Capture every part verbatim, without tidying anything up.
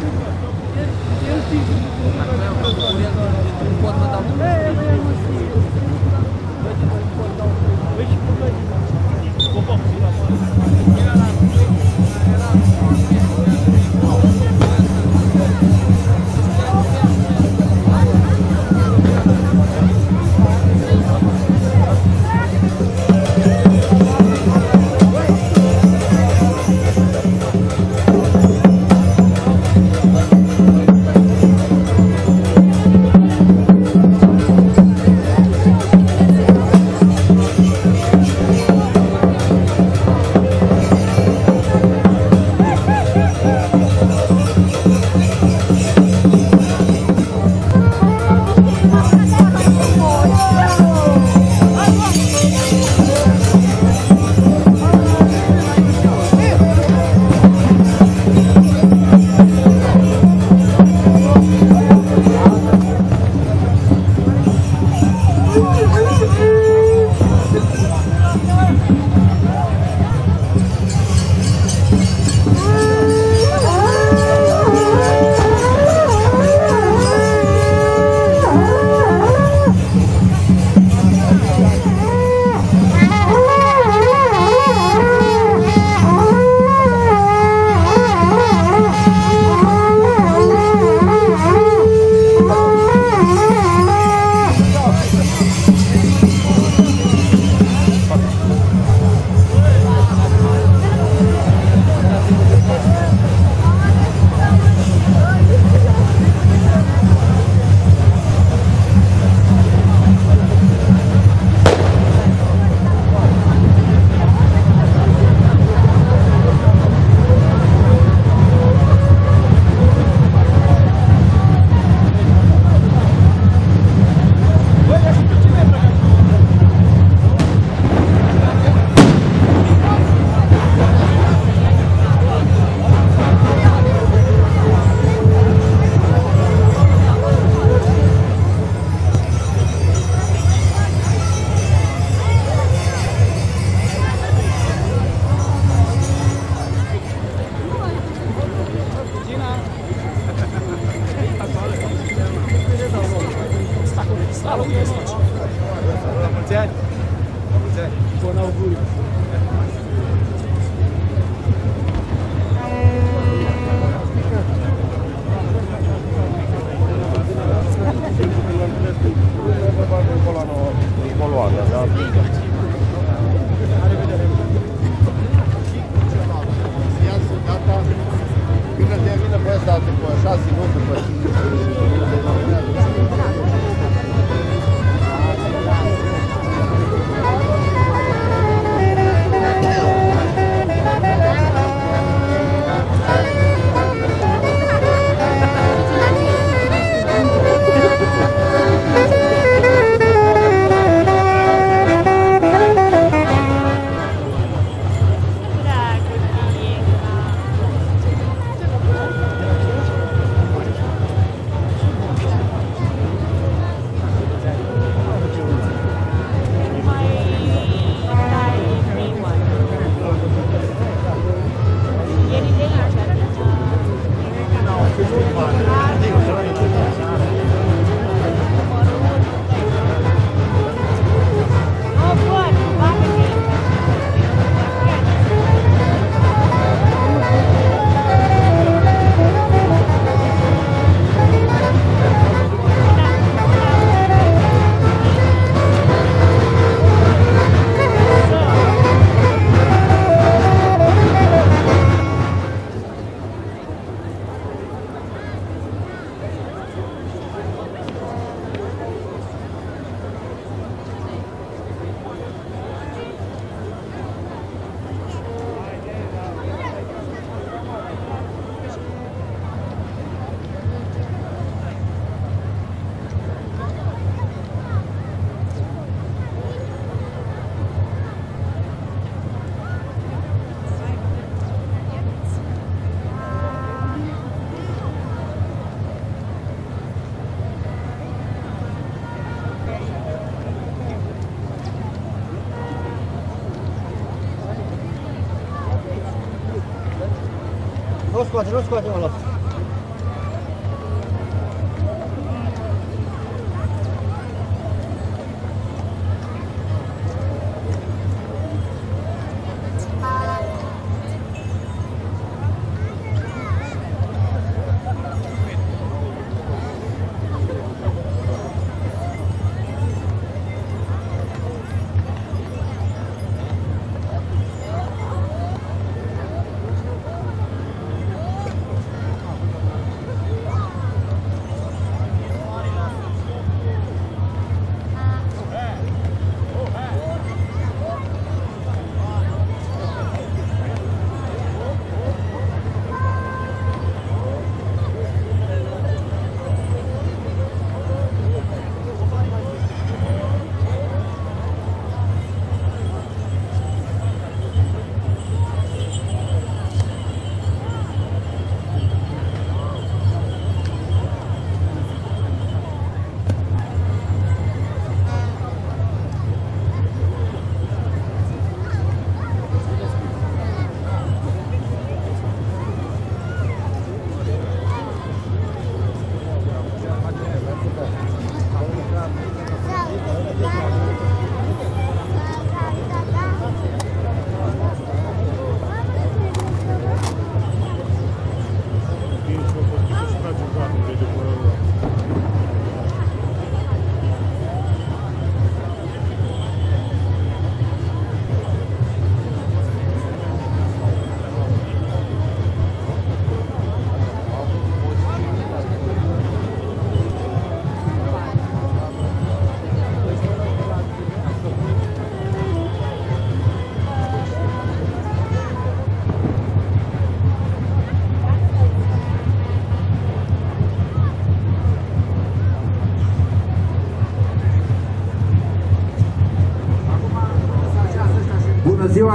Nu scoate, nu scoate, mă las.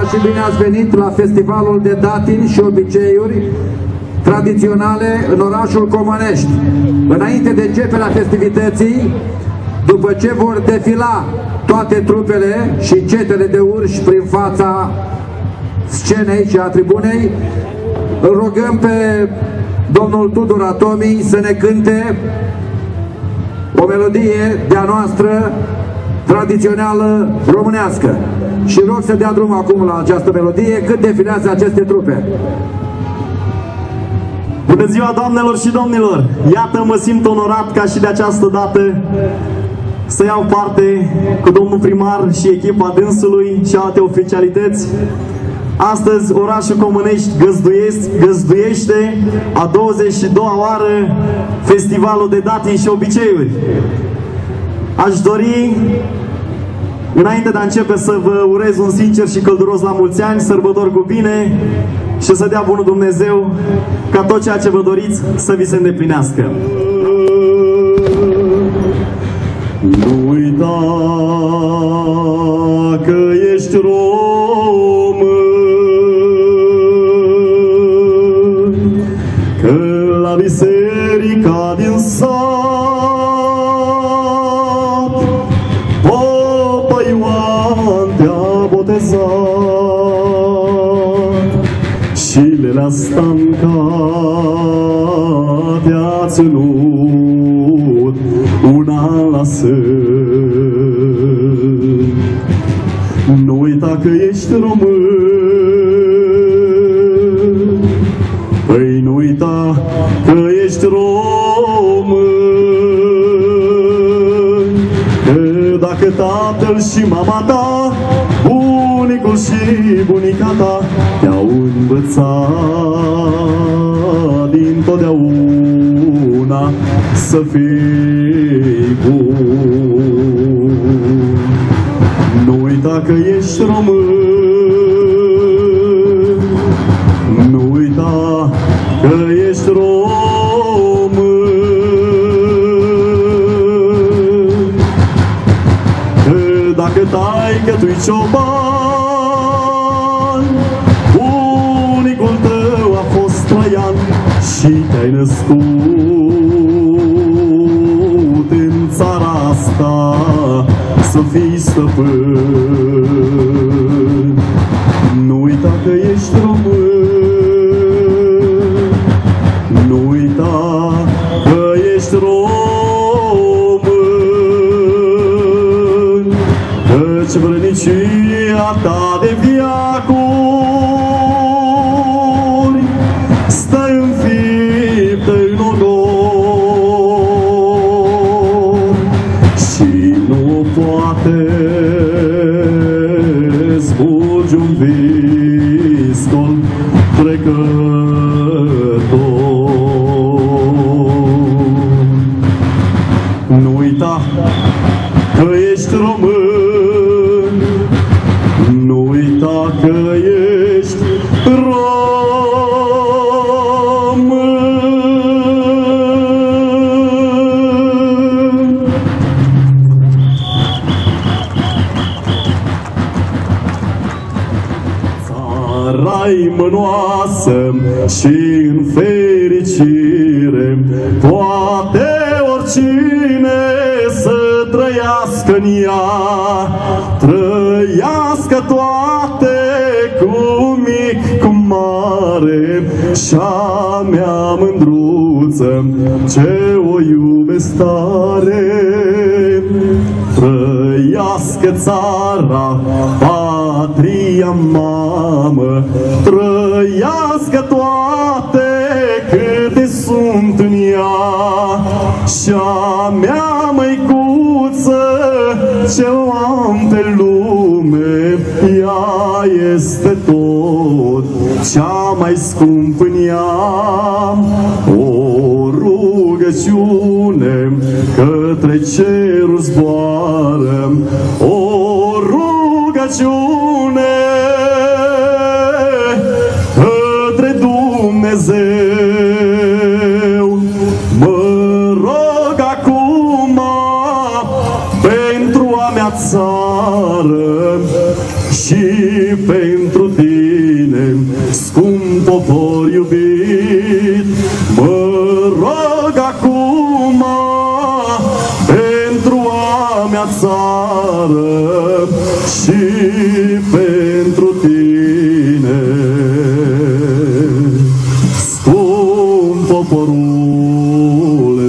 și bine ați venit la festivalul de datini și obiceiuri tradiționale în orașul Comănești. Înainte de începerea festivității, după ce vor defila toate trupele și cetele de urși prin fața scenei și a tribunei, îl rugăm pe domnul Tudor Atomi să ne cânte o melodie de-a noastră tradițională românească. Și rog să dea drum acum la această melodie cât defilează aceste trupe. Bună ziua, doamnelor și domnilor! Iată, mă simt onorat ca și de această dată să iau parte cu domnul primar și echipa dânsului și alte oficialități. Astăzi orașul Comănești găzduiește a douăzeci și doua oară festivalul de datini și obiceiuri. Aș dori, înainte de a începe, să vă urez un sincer și călduros la mulți ani, sărbători cu bine și să dea bunul Dumnezeu ca tot ceea ce vă doriți să vi se îndeplinească. Nu uita că ești român, că la biserica din sat Papa Ioan te-a botezat și lelea Stanca te-a ținut un an la sân. Nu uita că ești român, păi nu uita că ești român, că dacă tatăl și mama ta, bunicul și bunica ta te-au învățat dintotdeauna să fii bun. Nu uita că ești român, nu uita că ești român, că dacă taică tu-i cioban, bunicul tău a fost Traian și te-ai născut în țara asta să fii stăpân. Nu uita că ești român, nu uita că ești român, căci vrănicia ta de viacuri stă înfiptă în ogor și nu poate smulge un viscol trecător. Nu uita că ești român, nu uita că ești român. Țara-i mânoasă și în fericire poate oricine să trăiască în ea, trăiască toate, cu mic, cu mare, și-a mea mândruță ce o iubesc tare. Trăiască țara, patria mamă, trăiască toate câte sunt în ea, și-a mea măicuță ce o am pe lume, ea este tot cea mai scump în ea. O rugăciune către cerul zboară, o rugăciune către Dumnezeu. Mă rog acum pentru a mea țară și pentru păstor iubit, mă rog acum pentru a mea țară și pentru tine, scump poporul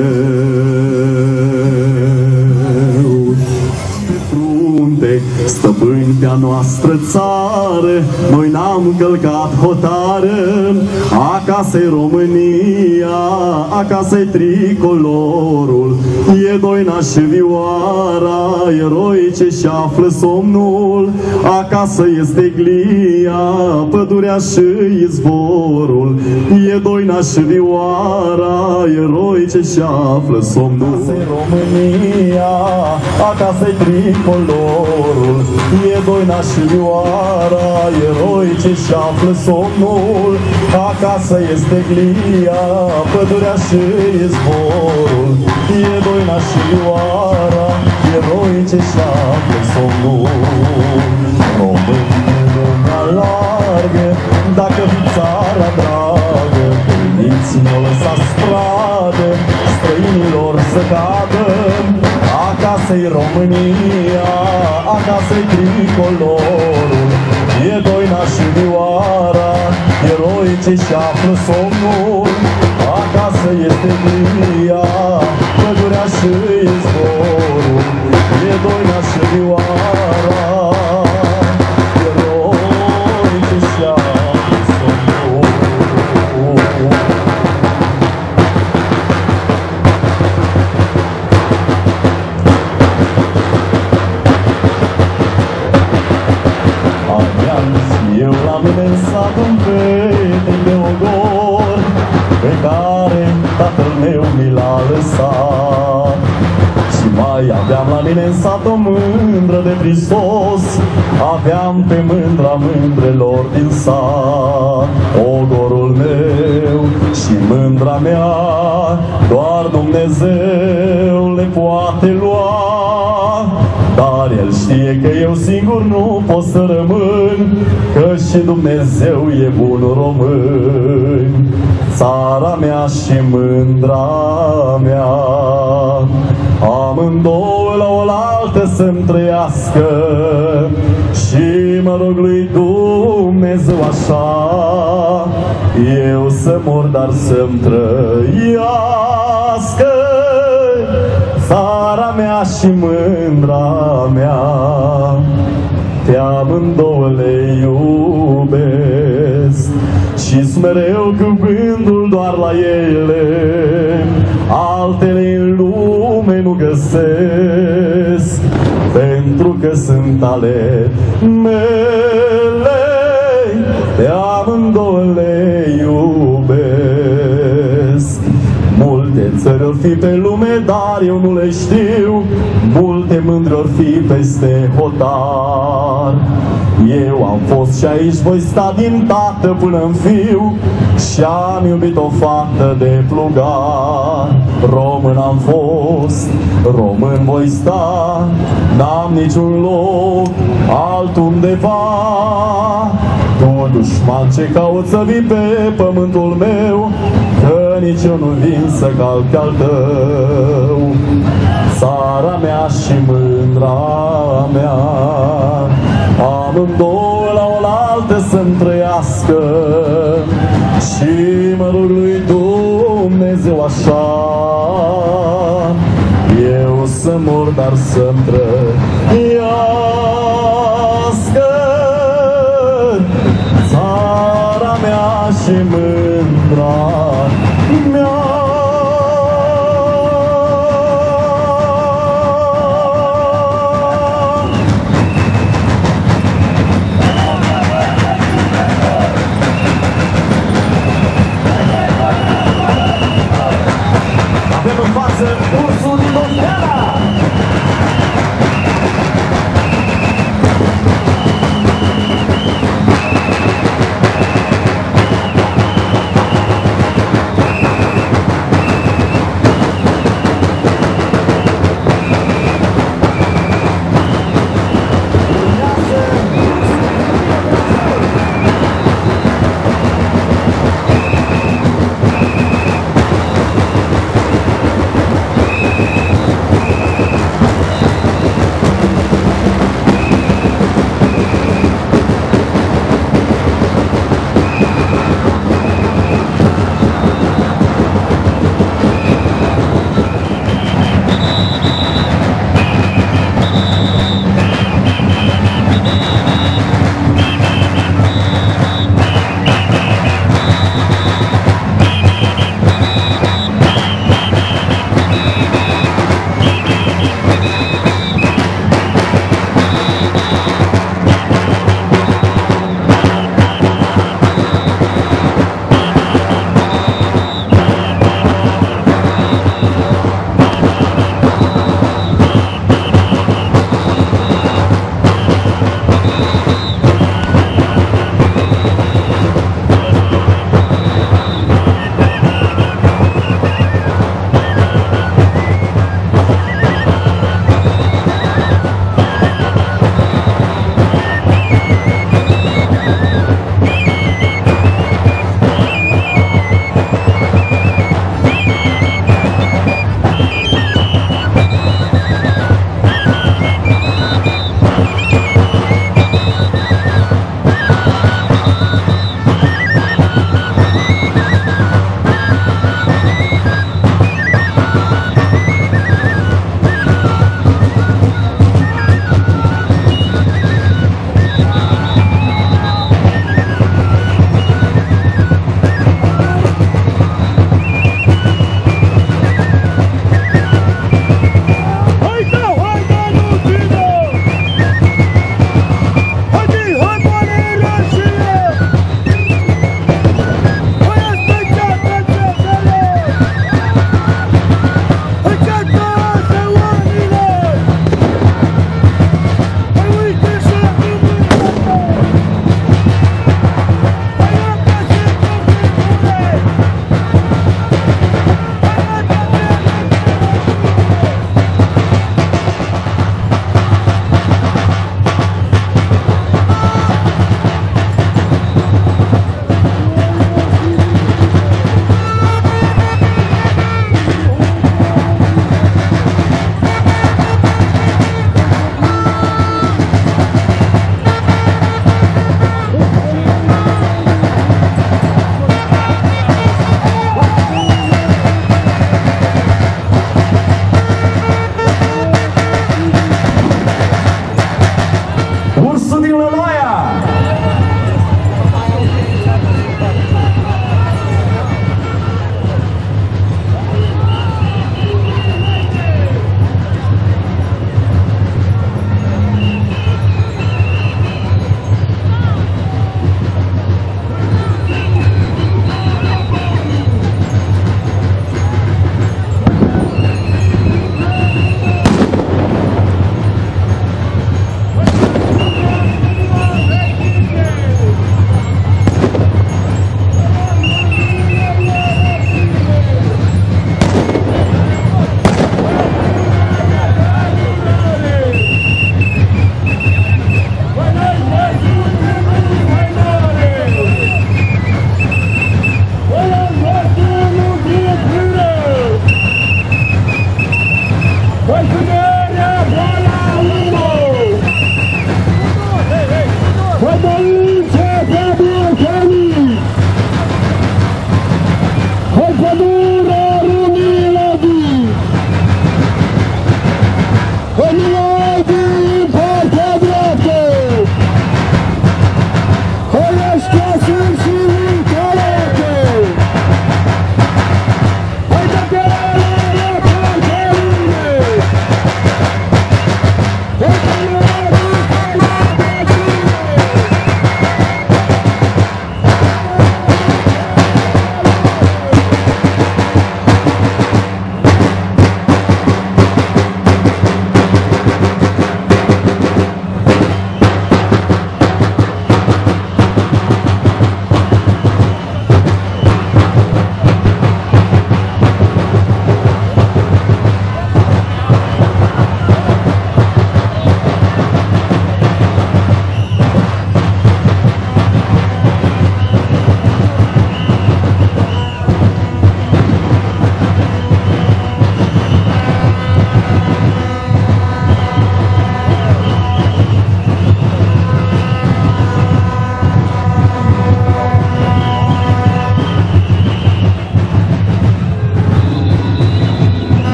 meu. Pe frunte, stăpâni pe-a noastră țară, noi n-am călcat hotară. Acasă-i România, acasă-i tricolorul, e doina și vioara, eroi ce și află somnul. Acasă este glia, pădurea și izvorul, e doina și vioara, eroi ce și află somnul. Acasă-i România, acasă-i tricolorul, e doina și vioara, eroi ce și află somnul. Acasă este glia, pădurea și izvorul, e doina și vioara, eroi ce și află somnul. Români lumea largă, dacă fi țara dragă, gândiți-ne o lăsați stradă, străinilor să cadă. Acasă-i România, acasă-i tricolorul, e doina și vioara, eroi ce și află somnul. Acasă este glia, pădurea și izvorul, e doina și vioara, eroi ce și află somnul. Eu la mine în sat un prieten de ogor, pe care tatăl meu mi l-a lăsat. Și mai aveam la mine în sat o mândră de Hristos, aveam pe mândra mândrelor din sat. Ogorul meu și mândra mea, doar Dumnezeu le poate lua. Dar el știe că eu singur nu pot să rămân, că și Dumnezeu e bun român. Țara mea și mândra mea, amândouă la oaltă să-mi trăiască. Și mă rog lui Dumnezeu așa, eu să mor, dar să-mi trăiască. Țara mea și mândra mea, pe amândouă le iubesc și-s mereu cu gândul doar la ele, altele în lume nu găsesc, pentru că sunt ale mele, pe amândouă le iubesc. Multe țări or fi pe lume, dar eu nu le știu, multe mândri or fi peste hotar. Eu am fost și aici voi sta din tată până-n fiu, și-am iubit o fată de plugar. Român am fost, român voi sta, n-am niciun loc altundeva. Tu, dușman ce cauți să vii pe pământul meu, că nici eu nu vin să calc al tău. Țara mea și mândra mea, amândouă la oaltă să-mi trăiască. Și mă rog lui Dumnezeu așa, eu să mor, dar să-mi trăiască. Țara mea și mândra mea. Avem în față ursul din Bosniana.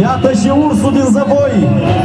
Iată și ursul din Zăvoi.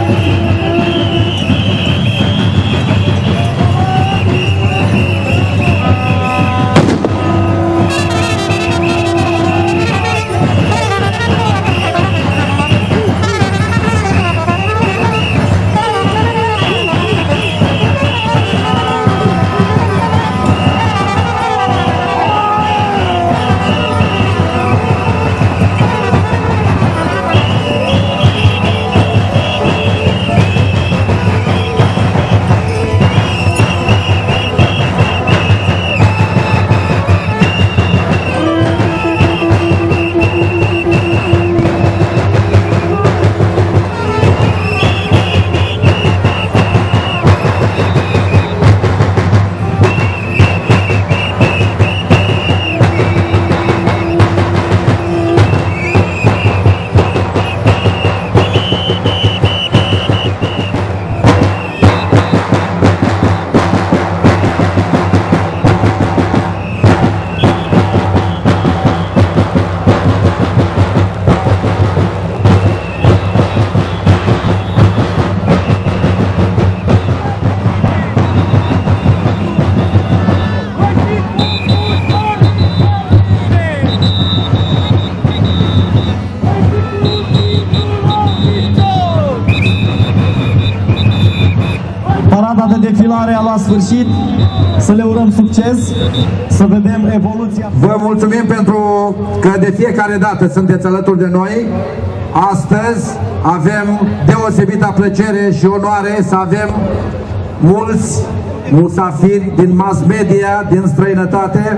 Parada de defilare a luat sfârșit, să le urăm succes, să vedem evoluția. Vă mulțumim pentru că de fiecare dată sunteți alături de noi. Astăzi avem deosebită plăcere și onoare să avem mulți musafiri din mass media, din străinătate.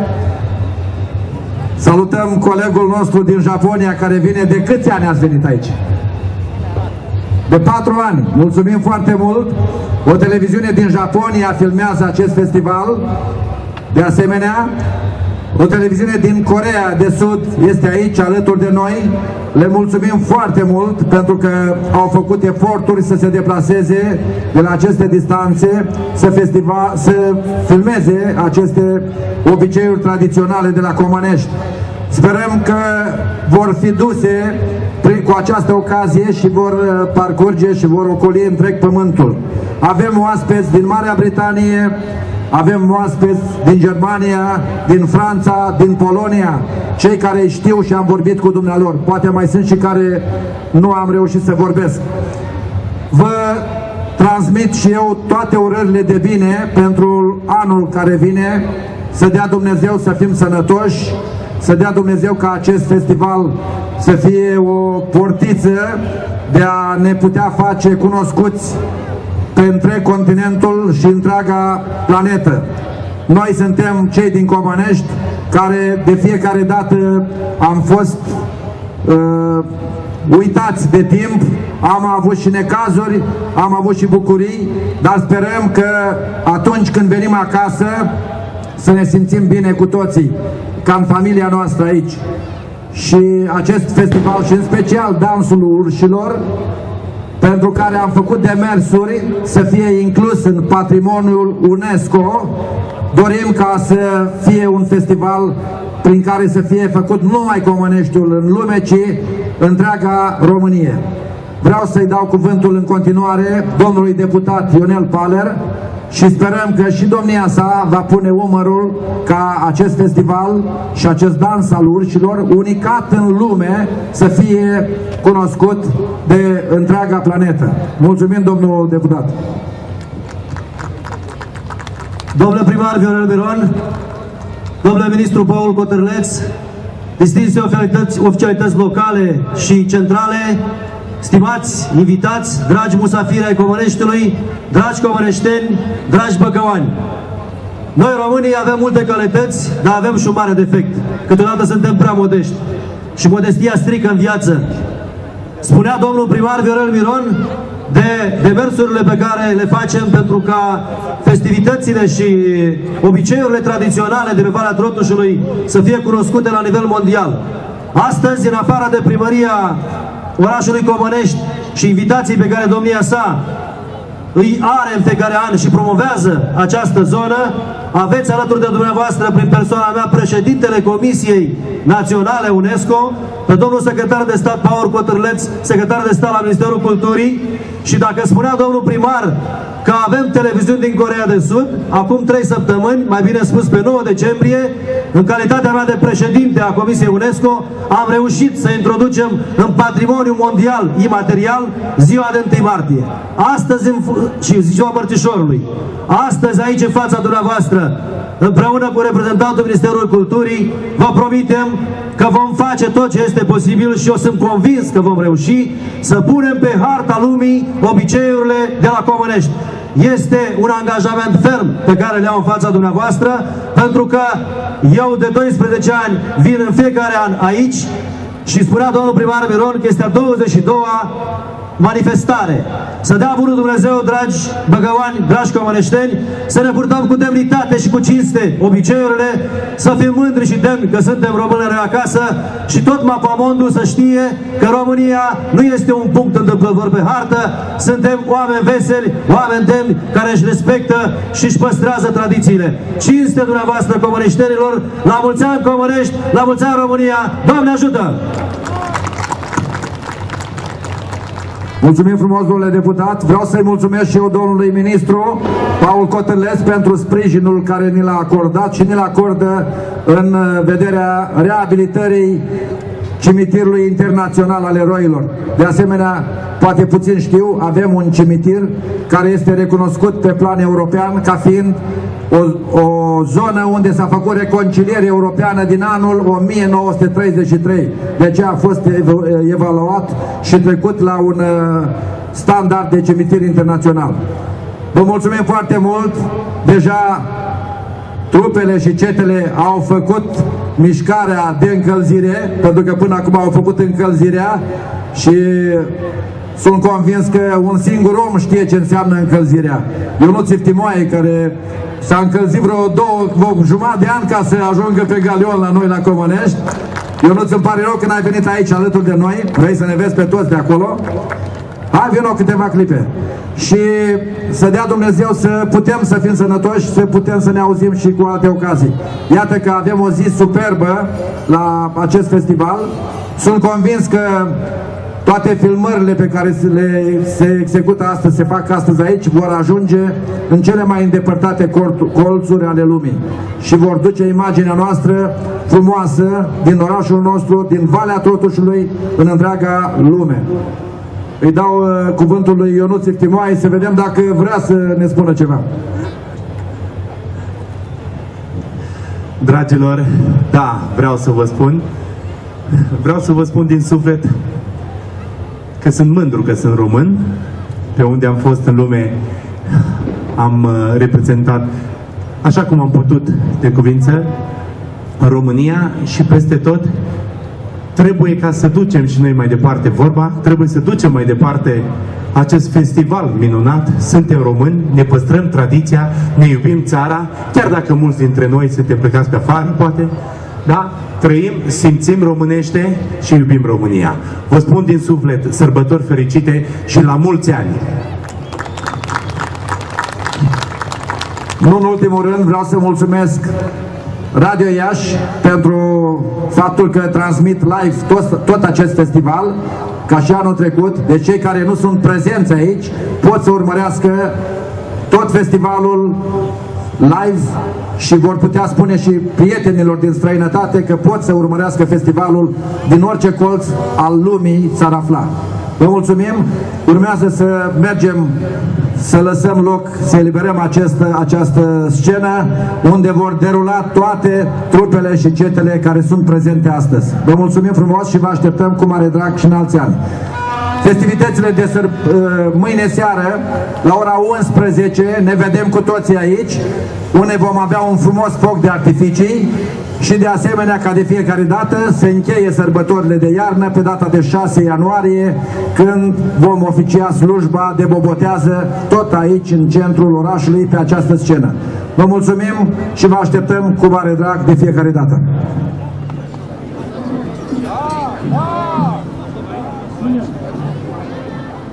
Salutăm colegul nostru din Japonia care vine. De câți ani ați venit aici? De patru ani. Mulțumim foarte mult. O televiziune din Japonia filmează acest festival. De asemenea, o televiziune din Coreea de Sud este aici alături de noi. Le mulțumim foarte mult pentru că au făcut eforturi să se deplaseze de la aceste distanțe, să, festival, să filmeze aceste obiceiuri tradiționale de la Comănești. Sperăm că vor fi duse prin, cu această ocazie și vor parcurge și vor ocoli întreg pământul. Avem oaspeți din Marea Britanie, avem oaspeți din Germania, din Franța, din Polonia, cei care știu și am vorbit cu dumnealor. Poate mai sunt și care nu am reușit să vorbesc. Vă transmit și eu toate urările de bine pentru anul care vine, să dea Dumnezeu să fim sănătoși, să dea Dumnezeu ca acest festival să fie o portiță de a ne putea face cunoscuți pe întreg continentul și întreaga planetă. Noi suntem cei din Comănești care de fiecare dată am fost uh, uitați de timp, am avut și necazuri, am avut și bucurii, dar sperăm că atunci când venim acasă să ne simțim bine cu toții, ca în familia noastră aici. Și acest festival și în special dansul urșilor, pentru care am făcut demersuri să fie inclus în patrimoniul UNESCO, dorim ca să fie un festival prin care să fie făcut nu numai Comăneștiul în lume, ci întreaga Românie. Vreau să-i dau cuvântul în continuare domnului deputat Ionel Paler și sperăm că și domnia sa va pune umărul ca acest festival și acest dans al urșilor, unicat în lume, să fie cunoscut de întreaga planetă. Mulțumim, domnul deputat. Domnule primar Viorel Miron, domnule ministru Paul Cotărleț, distinse oficialități, oficialități locale și centrale, stimați invitați, dragi musafiri ai Comăneștiului, dragi comăneșteni, dragi băcăoani. Noi românii avem multe calități, dar avem și un mare defect. Câteodată suntem prea modești și modestia strică în viață. Spunea domnul primar Viorel Miron de demersurile pe care le facem pentru ca festivitățile și obiceiurile tradiționale de pe Valea Trotușului să fie cunoscute la nivel mondial. Astăzi, în afară de primăria orașului Comănești și invitații pe care domnia sa îi are în fiecare an și promovează această zonă, aveți alături de dumneavoastră, prin persoana mea, președintele Comisiei Naționale UNESCO, pe domnul secretar de stat Paul Cotârleț, secretar de stat la Ministerul Culturii. Și dacă spunea domnul primar că avem televiziuni din Coreea de Sud, acum trei săptămâni, mai bine spus pe nouă decembrie, în calitatea mea de președinte a Comisiei UNESCO, am reușit să introducem în patrimoniul mondial imaterial ziua de întâi martie. Astăzi, și ziua Mărțișorului. Astăzi, aici, în fața dumneavoastră, împreună cu reprezentantul Ministerului Culturii, vă promitem că vom face tot ce este posibil și eu sunt convins că vom reuși să punem pe harta lumii obiceiurile de la Comănești. Este un angajament ferm pe care le-am în fața dumneavoastră, pentru că eu de doisprezece ani vin în fiecare an aici și spunea domnul primar Miron că este a douăzeci și doua manifestare. Să dea bunul Dumnezeu, dragi băgăoani, dragi comăneșteni, să ne purtăm cu demnitate și cu cinste obiceiurile, să fim mândri și demni că suntem români acasă și tot mapamondul să știe că România nu este un punct întâmplător pe hartă, suntem oameni veseli, oameni demni care își respectă și își păstrează tradițiile. Cinste dumneavoastră, comăneștenilor, la mulți ani Comănești, la mulți ani România, Doamne ajută! Mulțumim frumos, domnule deputat. Vreau să-i mulțumesc și eu domnului ministru Paul Cotârleț pentru sprijinul care ni l-a acordat și ni l acordă în vederea reabilitării cimitirului internațional al eroilor. De asemenea, poate puțin știu, avem un cimitir care este recunoscut pe plan european ca fiind o, o zonă unde s-a făcut reconciliere europeană din anul o mie nouă sute treizeci și trei. De aceea a fost evaluat și trecut la un standard de cimitir internațional. Vă mulțumim foarte mult. Deja trupele și cetele au făcut mișcarea de încălzire, pentru că până acum au făcut încălzirea și sunt convins că un singur om știe ce înseamnă încălzirea. Ionuț Iftimoae, care s-a încălzit vreo două, vreo jumătate de ani ca să ajungă pe galion la noi la Comănești. Ionuț, îmi pare rău că n-ai venit aici alături de noi. Vrei să ne vezi pe toți de acolo? Hai, vină câteva clipe. Și să dea Dumnezeu să putem să fim sănătoși, să putem să ne auzim și cu alte ocazii. Iată că avem o zi superbă la acest festival. Sunt convins că toate filmările pe care le, se execută astăzi, se fac astăzi aici, vor ajunge în cele mai îndepărtate colțuri ale lumii și vor duce imaginea noastră frumoasă din orașul nostru, din Valea Totușului, în întreaga lume. Îi dau uh, cuvântul lui Ionuț Iftimoae să vedem dacă vrea să ne spună ceva. Dragilor, da, vreau să vă spun, vreau să vă spun din suflet că sunt mândru că sunt român. Pe unde am fost în lume am uh, reprezentat așa cum am putut de cuvință România și peste tot trebuie ca să ducem și noi mai departe vorba, trebuie să ducem mai departe acest festival minunat. Suntem români, ne păstrăm tradiția, ne iubim țara, chiar dacă mulți dintre noi suntem plecați pe afară, poate, da? Trăim, simțim românește și iubim România. Vă spun din suflet, sărbători fericite și la mulți ani! Nu în ultimul rând, vreau să mulțumesc Radio Iași pentru faptul că transmit live tot, tot acest festival, ca și anul trecut. Deci cei care nu sunt prezenți aici pot să urmărească tot festivalul live și vor putea spune și prietenilor din străinătate că pot să urmărească festivalul din orice colț al lumii s-ar afla. Vă mulțumim! Urmează să mergem să lăsăm loc, să eliberăm această, această scenă unde vor derula toate trupele și cetele care sunt prezente astăzi. Vă mulțumim frumos și vă așteptăm cu mare drag și în alți ani. Festivitățile de săr... mâine seară, la ora unsprezece, ne vedem cu toții aici, unde vom avea un frumos foc de artificii și de asemenea, ca de fiecare dată, se încheie sărbătorile de iarnă pe data de șase ianuarie, când vom oficia slujba de bobotează tot aici, în centrul orașului, pe această scenă. Vă mulțumim și vă așteptăm cu mare drag de fiecare dată.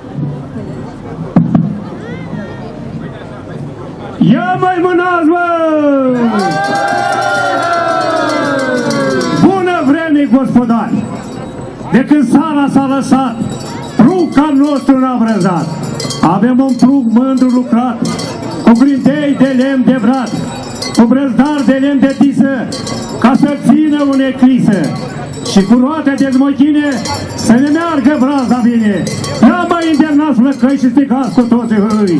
Ia mai mânați, mă! Bună vreme, gospodari! De când sara s-a lăsat, prunc al nostru n-a brăzat. Avem un prunc mândru lucrat, cu grindei de lemn de brat, cu brăzdar de lemn de tisă, ca să țină un eclisă. Și cu roate de zmochine să ne meargă braza bine. Ia mai internați flăcăi și strigați cu toții hârâi.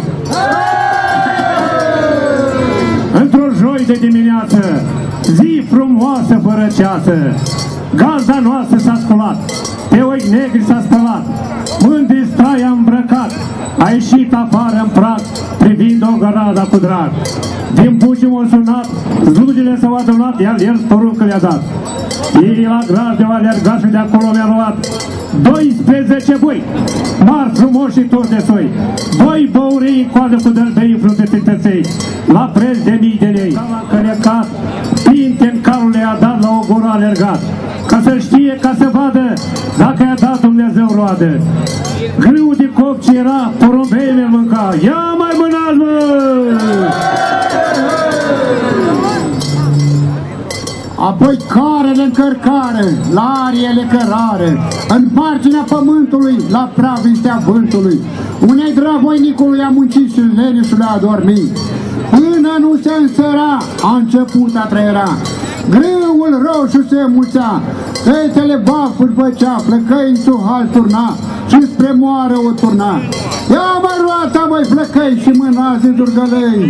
Într-o joi de dimineață, zi frumoasă fără ceață, gazda noastră s-a sculat, pe ochi negri s-a spălat, mândri straia îmbrăcat, a ieșit afară în prag, privind o gărada cu drag. Din bucii m-a sunat, slugile s-au adunat, iar el poruncă le-a dat. Ei la Grajdeu alergat și de acolo mi-a luat doisprezece boi, mari, frumoși și toți de soi, doi băurii în coadă cu dălbei în frunte tăței, la preț de mii de lei. L-a călecat, pinte în calul le-a dat, la o gură alergat, ca să știe, ca să vadă dacă i-a dat Dumnezeu roadă. Grâu de cop ce era, porumbei mi-l mânca. Ia mai mânați, mă! Apoi carele în cărcare, la ariele cărare, în marginea pământului, la pravistea vântului, unei dravoinicului a muncit și lenișului a dormit. Până nu se însăra, a început a trăiera. Grâul roșu se mulțea, fețele bafuri făcea, flăcăi în suhal turna și spre moară o turna. Ia mai roata, măi flăcăi, și mânați durgălei.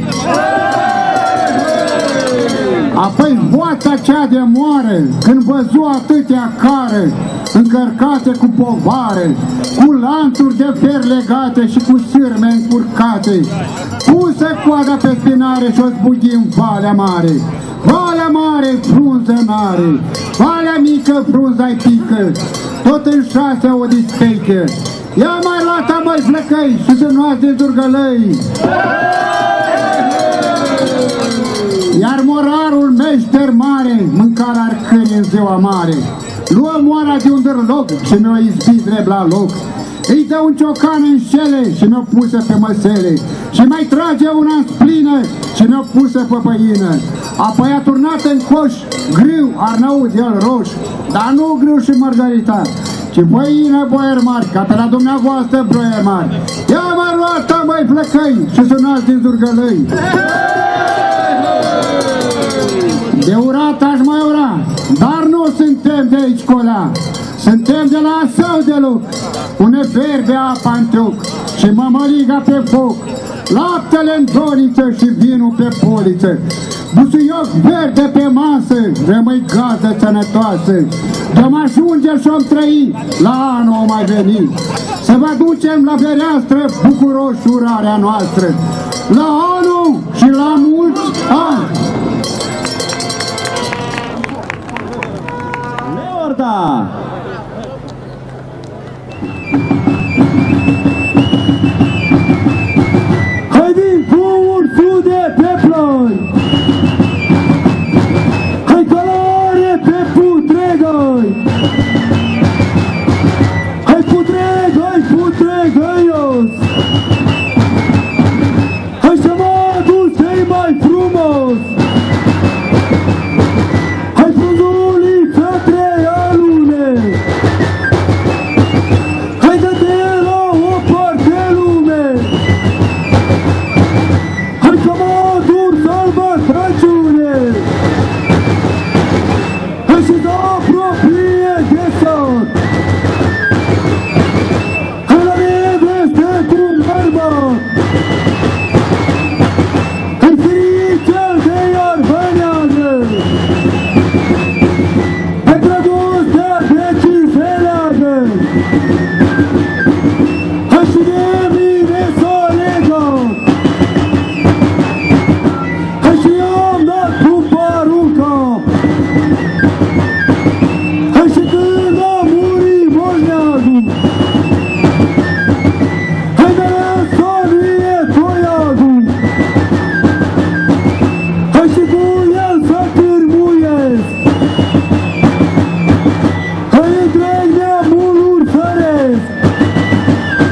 Apoi voața cea de moare, când văzu atâtea care, încărcate cu povare, cu lanțuri de fer legate și cu sârme încurcate, puse coada pe spinare și o zbughi în Valea Mare. Valea Mare frunză n-are, Valea mică frunza-i pică, tot în șase o dispeică. Ia mai lata, măi flăcăi, și să nu-ați de durgălăi. Iar morarul meșter mare, mâncarea ar câini în ziua mare, luă moara de un dârloc și mi-o izbit drept la loc. Îi dă un ciocan în șele și mi-o pusă pe măsele, și mai trage una în splină și mi-o pusă pe păină. Apoi a turnat în coș grâu, Arnaud el roș, dar nu grâu și margarita, ci păină, boier mari, ca pe la dumneavoastră broier mari. Ia mai roata, măi flăcăi, și sunați din Durgălăi. De urat aș mai ura, dar nu suntem de aici colea. Suntem de la Său de Luc, unde ferbe apa în tioc și mămăliga pe foc, laptele în doniță și vinul pe poliță, busuioc verde pe masă, rămâi gază sănătoasă. De-am ajunge și-om trăi, la anul o mai veni, să vă ducem la fereastră bucuroși urarea noastră, la anul și la mulți ani. Leorda! Hai vin cu ursul de pe ploi, hai călare pe putregăi, hai putregăi, putregăios, hai să mă aduc să-i mai frumos, hai frunzuliță trei alune, hai dă-te la o parte lume, hai că mă aduc să-l Crăciune, hai și să apropie de sat, hai la neveste cu bărbat, hai fericel de iarbănează, pe dragostea de ce se leagă, hai și de mine s-o legat, hai și am dat cu parul cap, hai și când a murit moșneagul, hai de lăsa vie toiagul, hai și cu el să târmuiesc, hai întreg neamul urțăresc,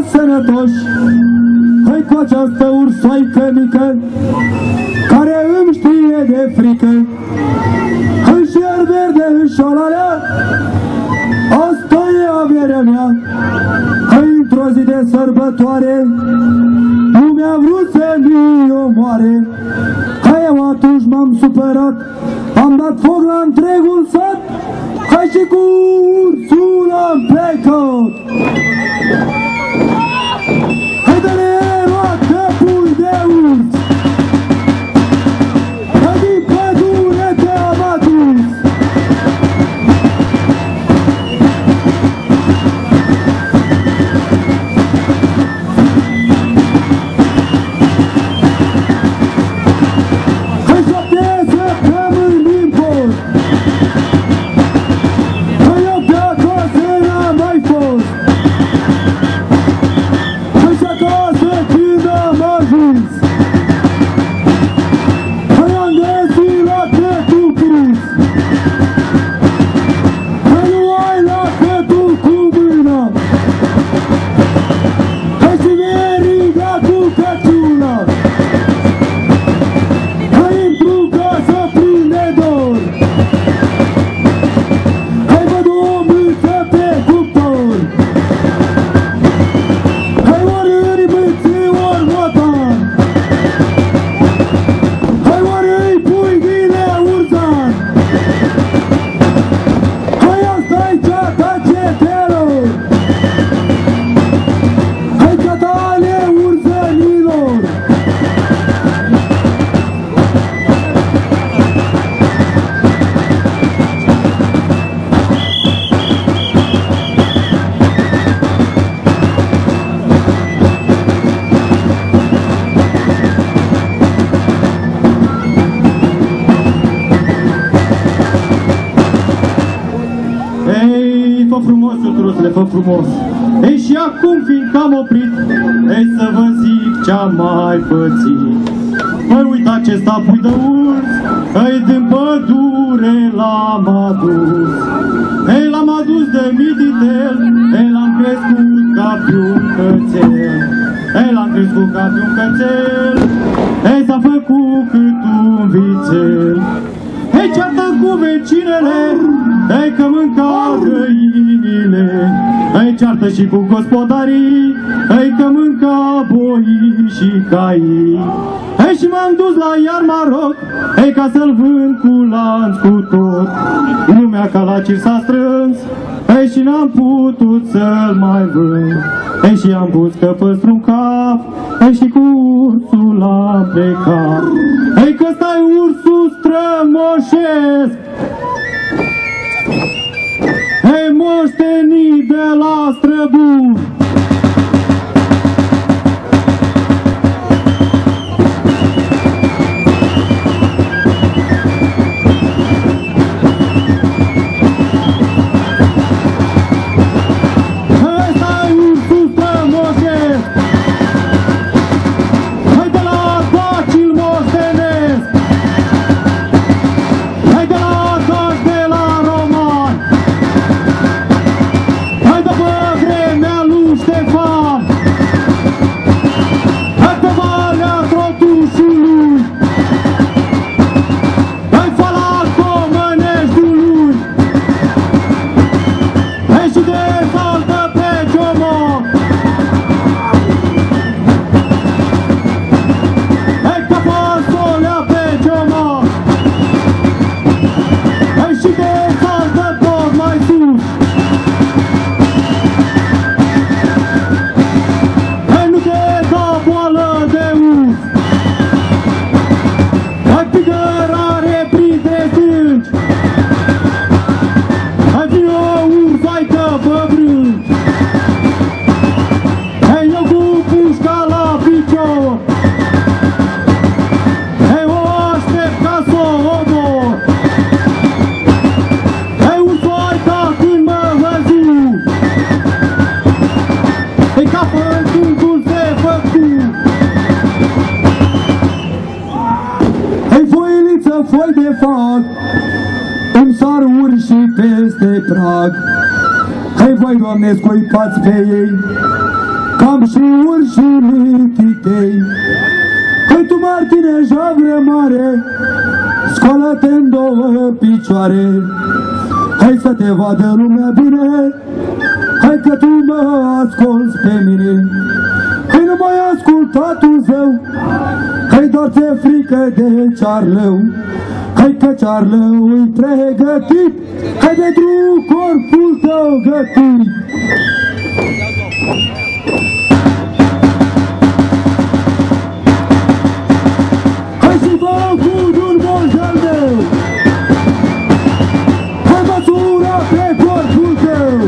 sănătoși. Hai cu această ursoaică mică, care îmi știe de frică. Hai și iar verde în șolalea, asta e averea mea. Hai într-o zi de sărbătoare, nu mi-a vrut să-mi omoare. Hai eu atunci m-am supărat, am dat foc la întregul sat. Hai și cu ursul am plecat. Hai dă-ne roată pui de urs, hai din pădure te-am adus. Hai șapte săptămâni din post, hai eu pe acasă n-am mai fost. Hai și acasă când am ajuns, hai am găsit lacătul pus. Hai nu ai lacătul cu mâna, hai și veriga cu căciula. Hai intru ca să prinde dor, hai văd o mâță pe cuptor. Hai ori îi mâță, ori motan, hai ori îi pui ghine urzan. Hai asta-i ceata cetelor, hai ceata ale urzănilor. Ei, fă frumos, Ciutrusule, fă frumos. Ei, și acum, fiindcă am oprit, ei, să vă zic ce-am mai pățit. Păi, uita ce stapui de urs, ei, din pădure l-am adus. Ei, l-am adus de mititel, ei, l-am crescut ca pe un cățel. Ei, l-am crescut ca pe un cățel, ei, s-a făcut cât un vițel. Ei, ceartă cu vecinele, ei, că mânca găinile. Ei, ceartă și cu gospodarii, ei, că mânca boii și caii. Ei, și m-am dus la Iarmaroc, ei, ca să-l vând cu lanț cu tot. Lumea ca la cir s-a strâns, ei, și n-am putut să-l mai vând. Ei, și am pus căpăstru-n cap, ei, și cu ursul am plecat. Ei, că stai ursul strămoșesc, ei, moștenit de la străbun. Ei, stai ursul strămoșesc, hai de la Dacil moștenesc, hai de la Dac de la Roman, hai de pe vremea lui Ștefan, hai pe Valea Trotușului, hai fala Comăneștiului, hai și de saltă pe Ciomoc, hai ca Fasolea pe Ciomoc, hai și de saltă tot mai sus. Hai nu te da boală de urs, hai pigărare printre stânci, hai vino ursaică pe brânci. Hai eu cu pușca la picior, hai o aștept ca să o omor. Hai ursaica când mă văzu, ei, ca pământul se făcu. Ei, foiliță, foi de fac, îmi sar urșii peste prag. Hai voi, Doamne, scuipați pe ei, cam și urși mititei. Hai tu, Martine, javre mare, scoală-te în două picioare. Hai să te vadă lumea bine, hai că tu mă asculți pe mine. Hai nu mai asculta tu zău, hai doar ți-e frică de cearlău. Hai că cearlău-i pregătit, hai de drum corpul tău gătit. Hai și fă cu un moșaldeu, hai măsura pe corpul tău.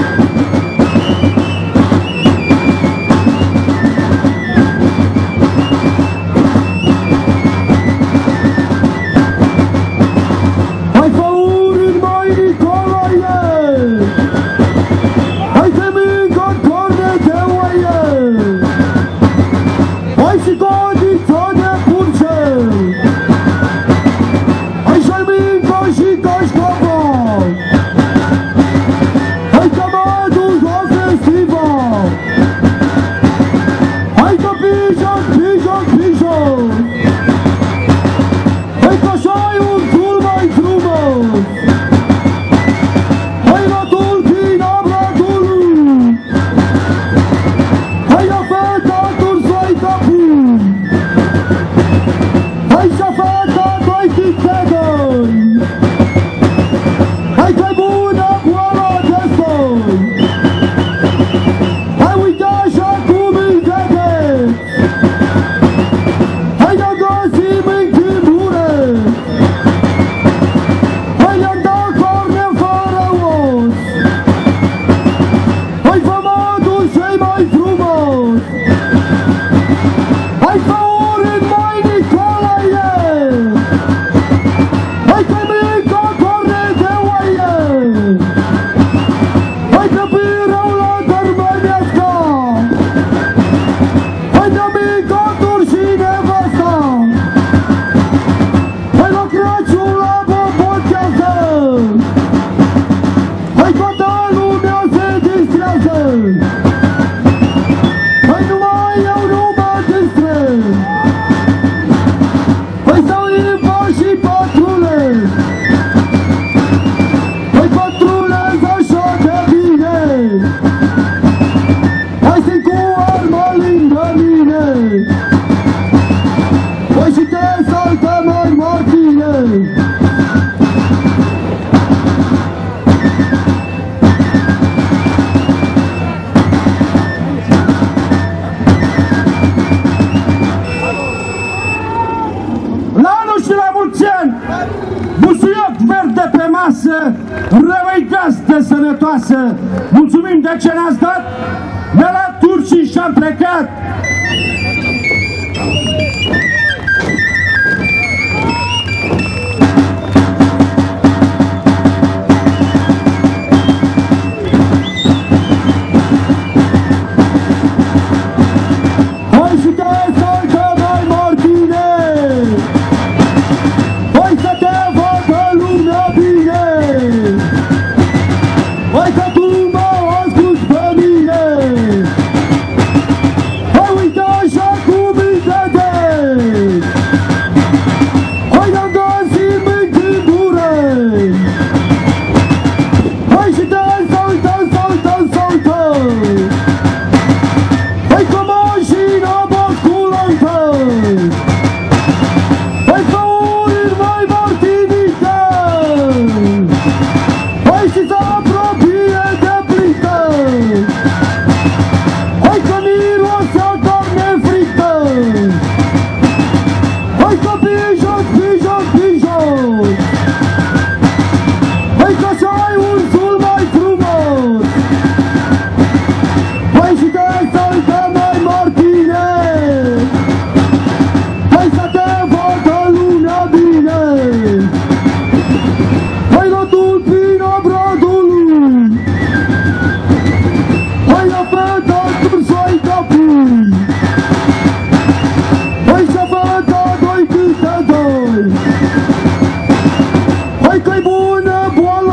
Mulțumim de ce ne-ați dat, de la turcii și-am plecat.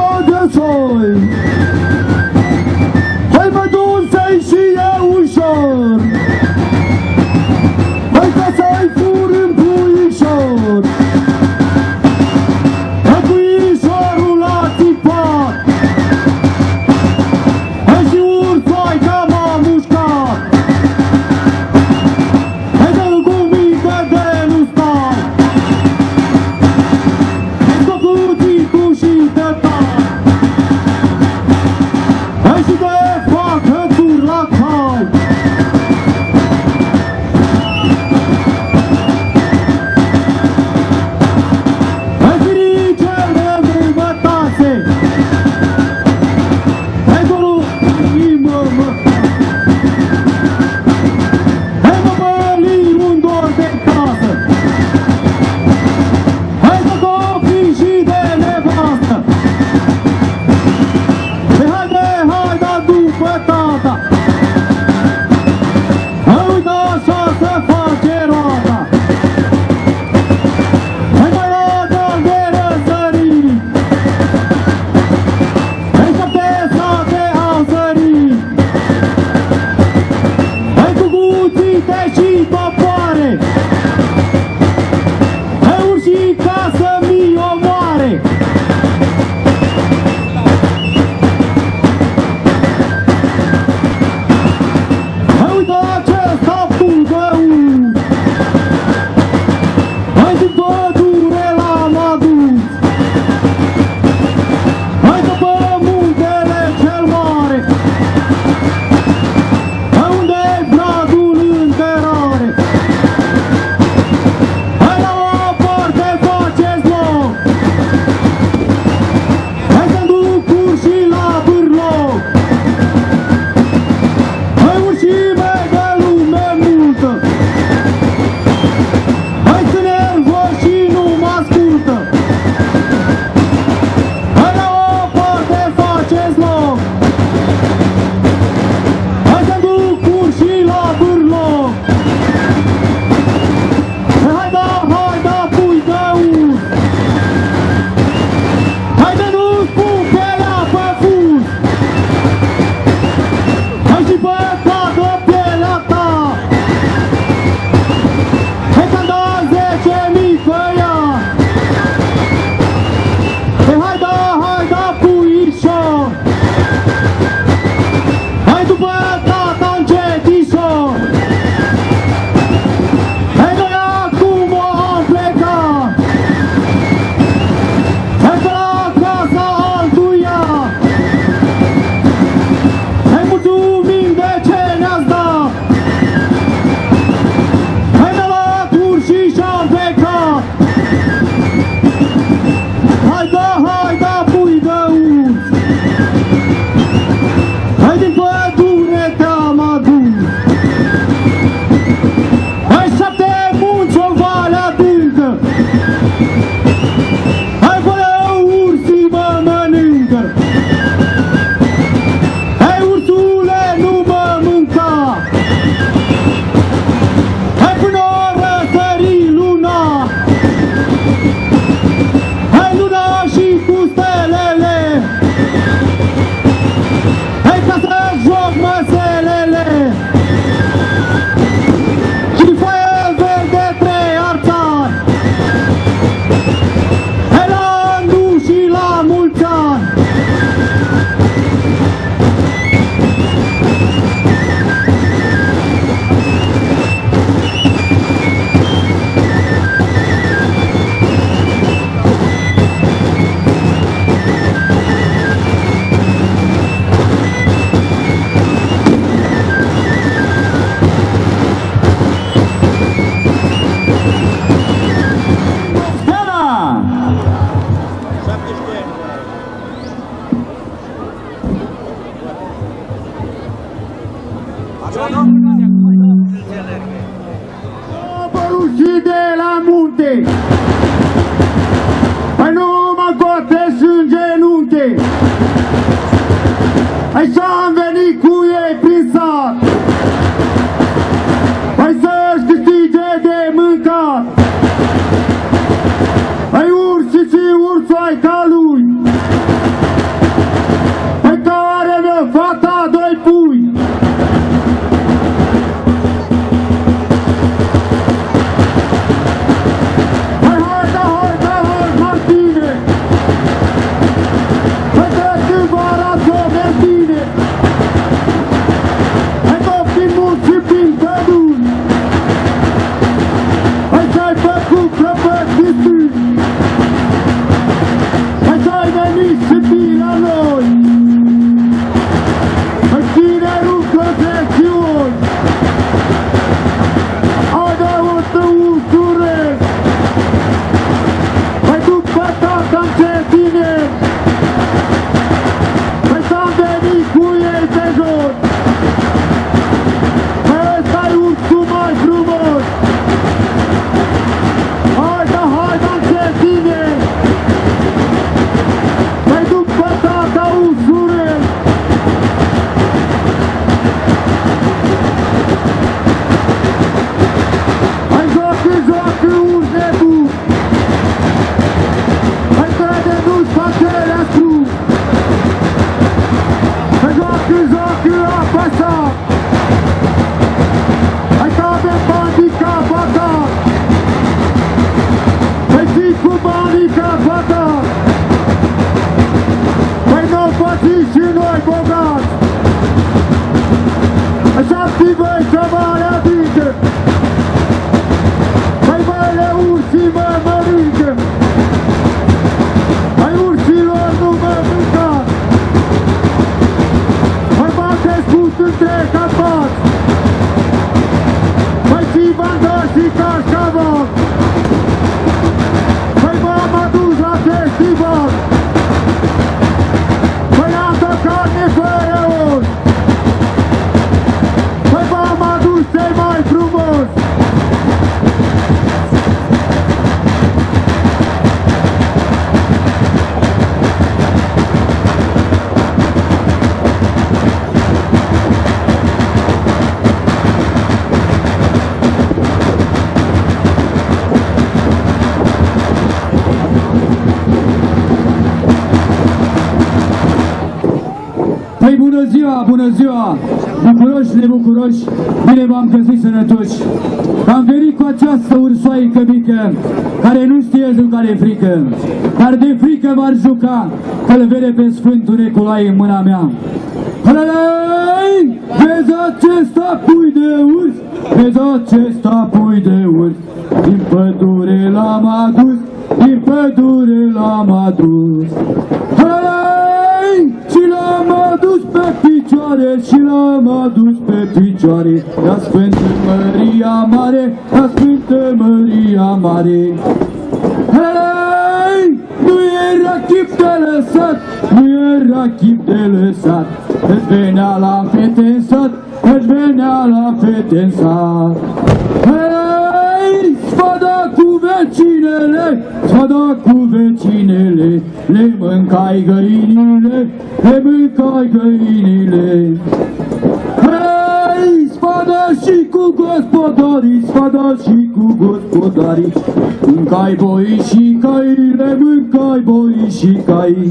Hai mă duc să-i și eu ușor. Păi bună ziua, bună ziua, bucuroși, nebucuroși, bine v-am găsit sănătoși. Am venit cu această ursoaică mică, care nu știe de care frică, dar de frică m-ar juca, că-l vede pe Sfântul Nicolae în mâna mea. Hălălăi, vezi acesta pui de urs, vezi acesta pui de urs, din pădure l-am adus, din pădure l-am adus. Hălălăi, și l-am adus pe picioare, și l-am adus pe picioare, la Sfântă Măria Mare, la Sfântă Măria Mare. Hălălăi, nu era chip de lăsat, nu era chip de lăsat, îți venea la fete în sat, îți venea la fete în sat. Hei, sfada cu vecinele, sfada cu vecinele, le mâncai găinile, le mâncai găinile. Hei, sfada și cu gospodarii, sfada și cu gospodarii, mâncai boi și căile, mâncai boi și căi.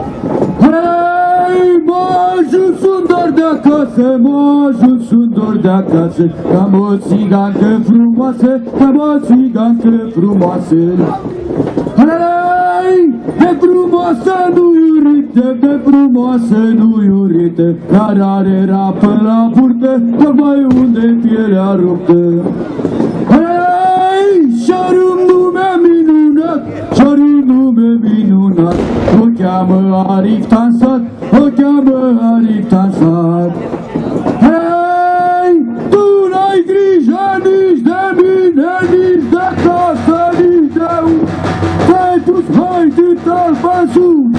Hei, mă ajuns un dor de acasă, mă ajuns un dor de acasă, că-am o țigancă frumoasă, că-am o țigancă frumoasă. Hei, de frumoasă nu iurită, de frumoasă nu iurită, dar are rapă la burtă, tocmai unde pielea ruptă. Hei, și-are un nume minunat, și-are un nume minunat, o cheamă Arif Tansat, o cheamă Arif Tansat. Hei, tu n-ai grijă nici de mine, nici de casă, nici de un, te-ai pus haidit alba sus.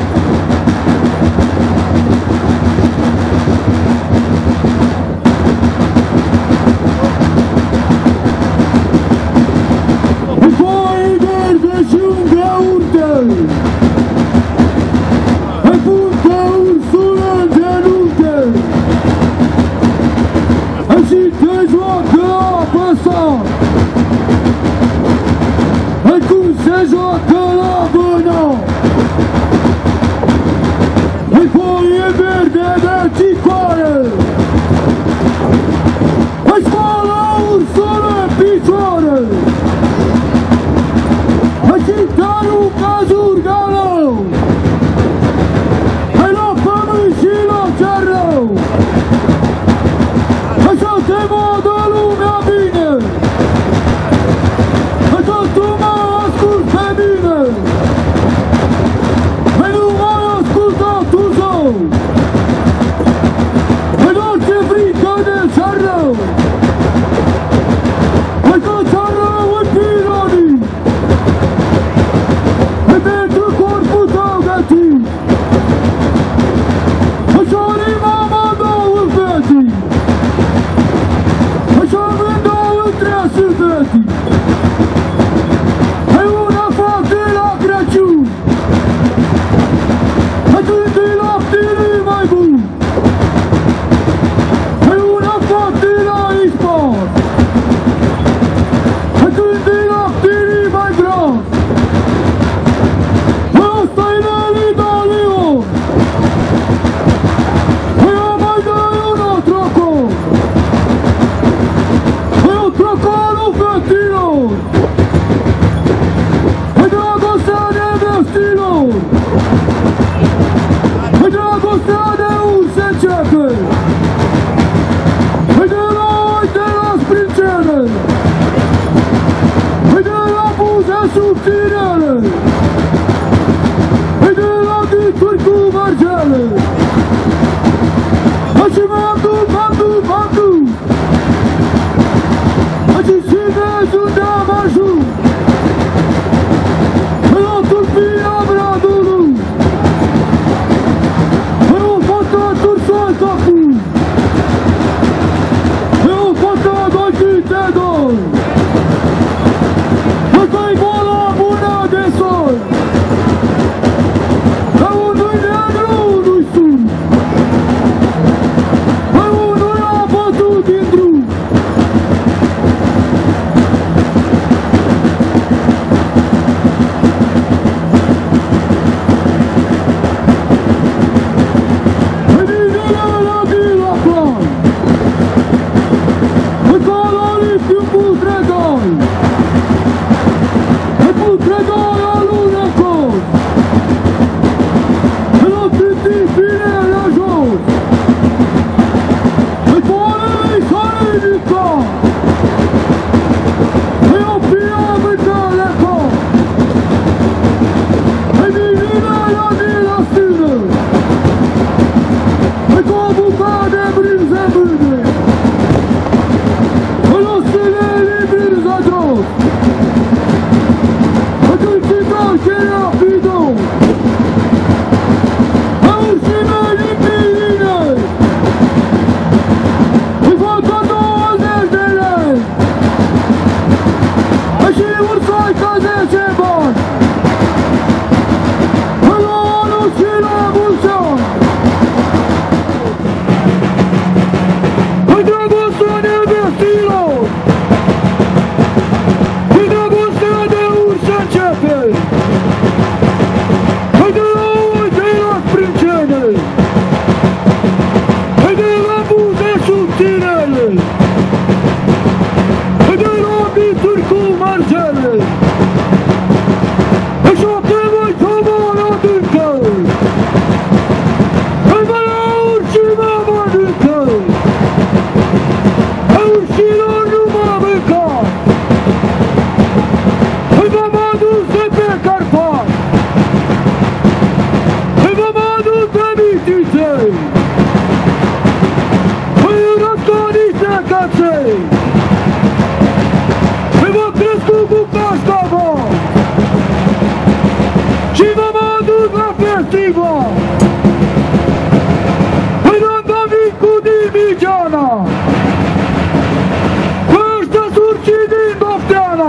Bofteana! Ăștia surcii din Bofteana!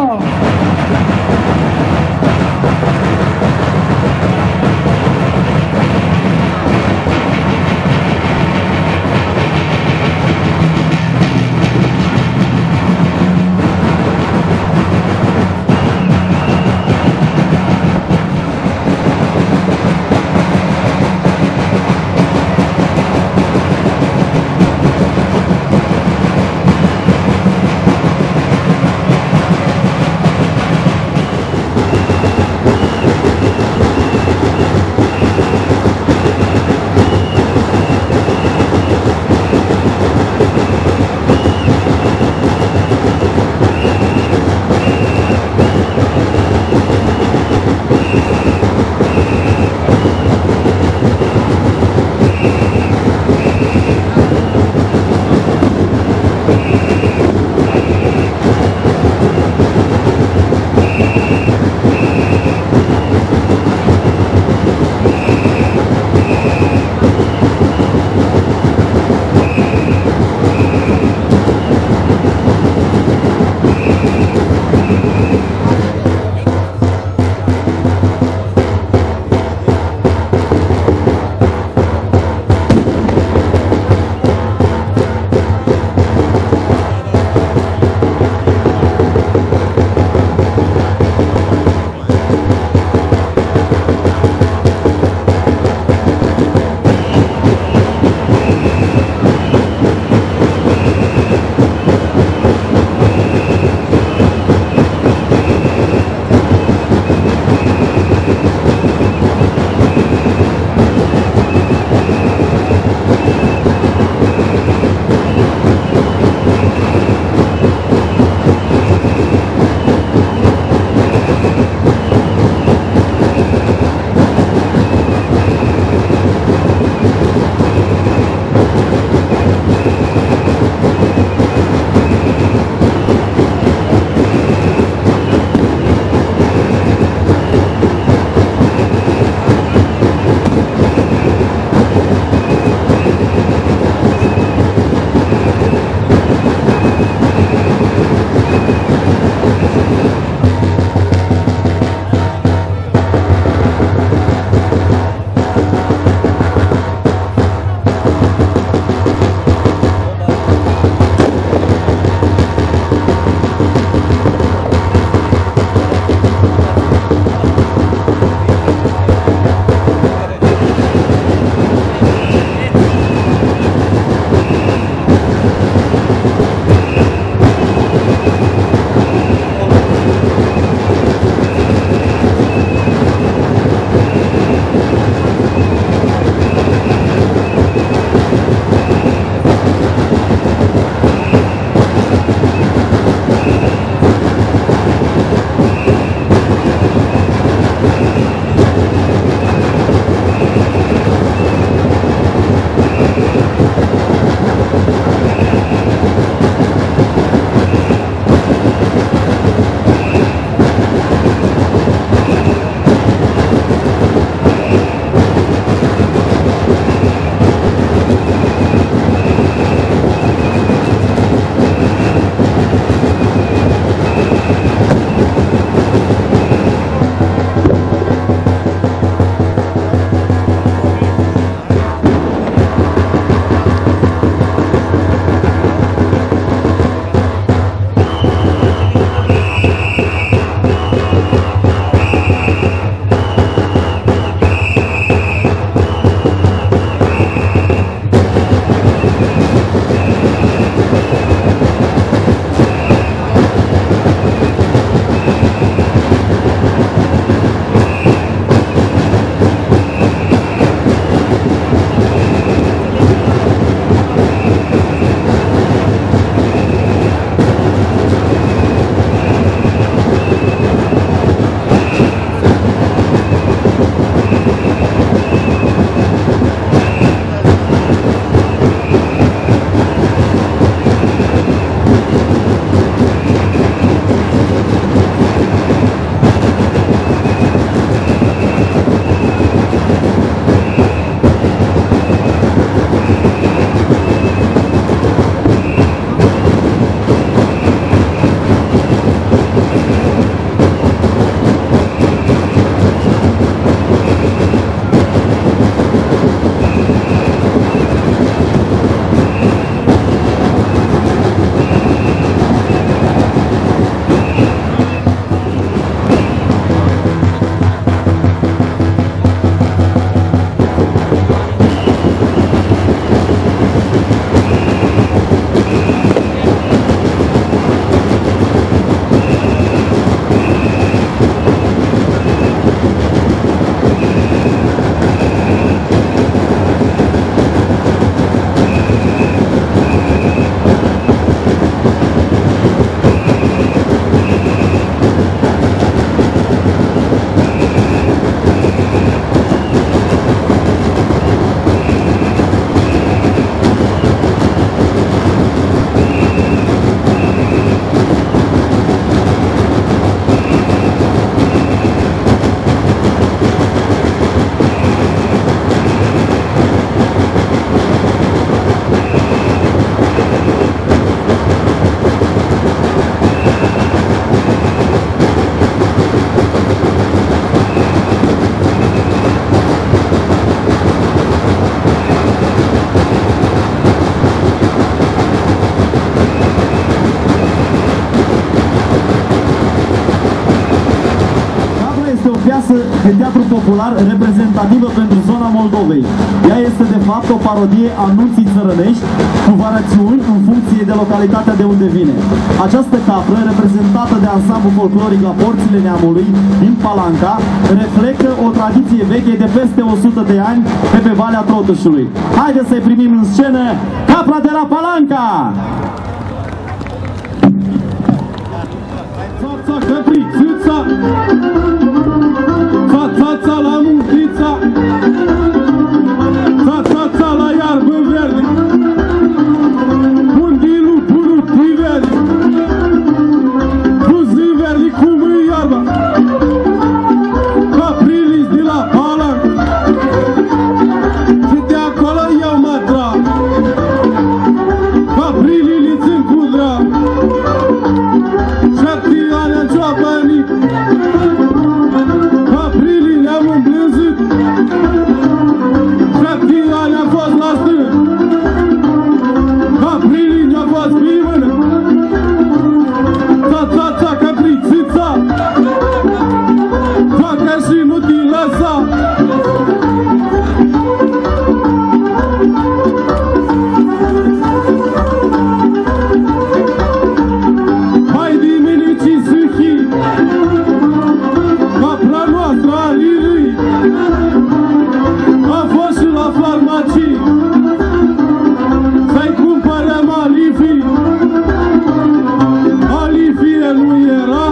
de teatru popular reprezentativă pentru zona Moldovei. Ea este de fapt o parodie a nunții țărănești cu variațiuni în funcție de localitatea de unde vine. Această capră, reprezentată de ansamblu folcloric la Porțile Neamului din Palanca, reflectă o tradiție veche de peste o sută de ani de pe Valea Trotușului. Haideți să-i primim în scenă capra de la Palanca! Ța-ța căprițuța, ța-ța-ța la munchița, ța-ța-ța la iarbă verde, unde lupul verde, buzi verde cum e iarba, caprilis de la Palanca, și de acolo iau matra, caprilii li țin cu drag. Șapte ani am ciopănit, caprilii le-am îmblânzit, șapte ani am fost la stând, caprilii ne-au fost pe mână, ța-ța-ța caprițița, joacă și nu te lăsa. A fost și la farmacii să-i cumpărăm alifii. Alifie nu era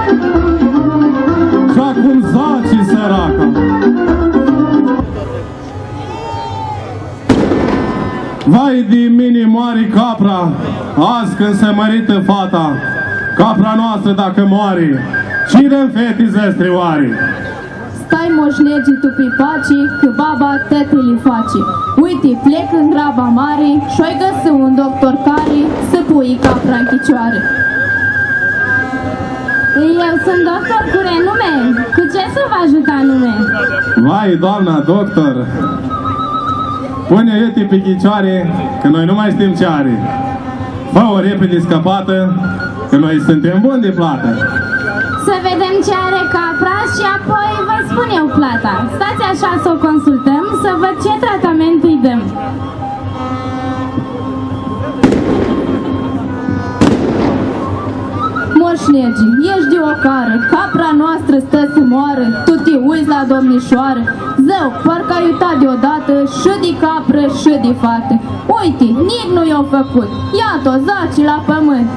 și acum zaci săraca. Vai de mine moare capra azi când se mărită fata. Capra noastră dacă moare, cine-mi fetize strioare? Stai moșnegii tu pe paci, că baba tete li face. Uite, plec în graba mare și-oi găsă un doctor care să pui capra în picioare. Eu sunt doctor cu renume. Cu ce să vă ajut anume? Vai, doamna doctor, pune iute pe ghicioare, că noi nu mai știm ce are. Fă-o repede scăpată, că noi suntem buni de plată. Să vedem ce are capra și apoi vă spun eu plata. Stați așa să o consultăm, să văd ce tratament îi dăm. Moșnegi, ești de ocară, capra noastră stă să moară, tu te uiți la domnișoară. Zău, parcă ai uitat deodată și de capră și de fată. Uite, nici nu i-au făcut, iată-o zaci la pământ.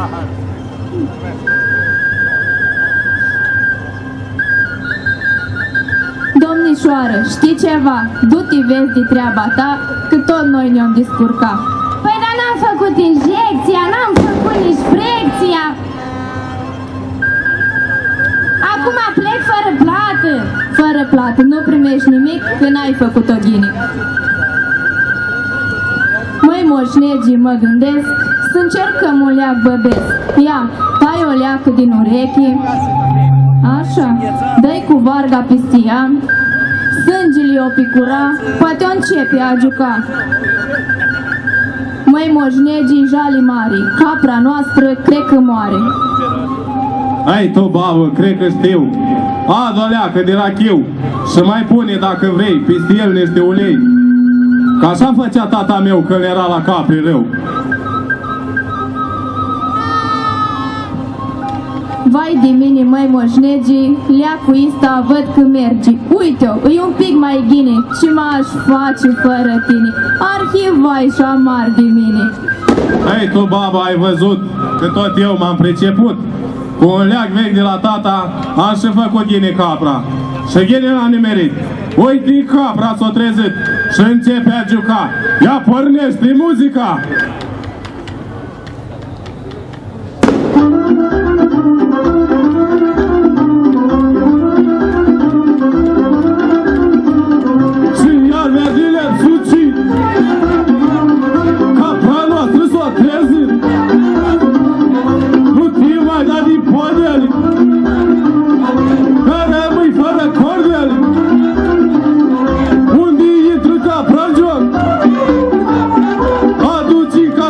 Domnișoară, știi ceva? Du-te vezi de treaba ta, că tot noi ne-am descurcat. Păi dar n-am făcut injecția, n-am făcut nici frecția. Acum plec fără plată. Fără plată, nu primești nimic, că n-ai făcut o ghinic. Măi moșnegii, mă gândesc să încercăm un leac băbesc. Ia, tai o leacă din ureche. Așa, dă-i cu varga peste ea, sângele o picura, poate o începe a juca. Măi moșnegii, jali mari, capra noastră cred că moare. Hai tu, babă, cred că știu. Adu o leacă de rachiu și mai pune, dacă vrei, peste el niște ulei. Că așa făcea tata meu când era la capri rău. Vai de mine, măi moșnegii, leacul ăsta văd că merge. Uite-o, e un pic mai ghine, ce m-aș face fără tine? Arhiv vai și amar de mine. Hai tu, baba, ai văzut că tot eu m-am priceput. Cu un leac vechi de la tata am și făcut ghine capra. Și ghine l-am nimerit. Uite, capra s-o trezit și începe a juca. Ia pornește muzica! Unde intră capra în joc? Aduci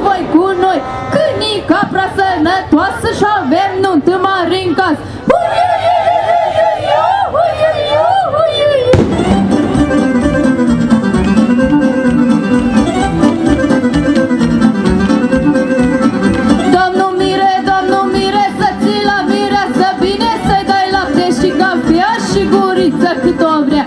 voi cu noi. Când e capra sănătoasă și avem nuntă mare în casă. Domnul Mire, domnul Mire, să ții la mireasă bine, să-i dai lapte și cafea și guriță cât o vrea.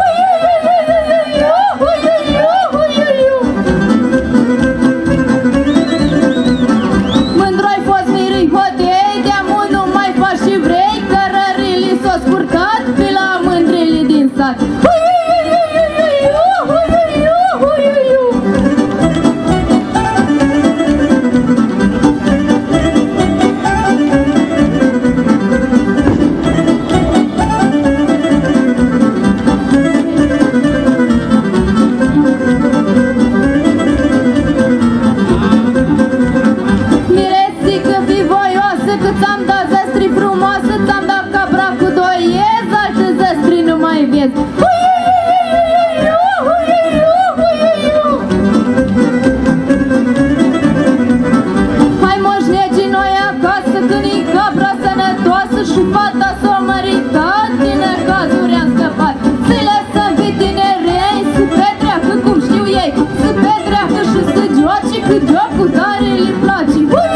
Mândru-ai fost mirii hotei, de-amu nu mai faci și vrei, că rărilii s-o scurcat pe la mândrilii din sat. Că ți-am dat zăstri frumoasă, ți-am dat capra cu doi iezi, alte zăstri nu mai vezi. Hai moșnegii noi acasă, când-i capra sănătoasă și fata s-o măritat, din necazuri am scăpat. Să-i lăsăm pe tinerei, să petreacă cum știu ei, să petreacă și să joace, că jocul tare li place.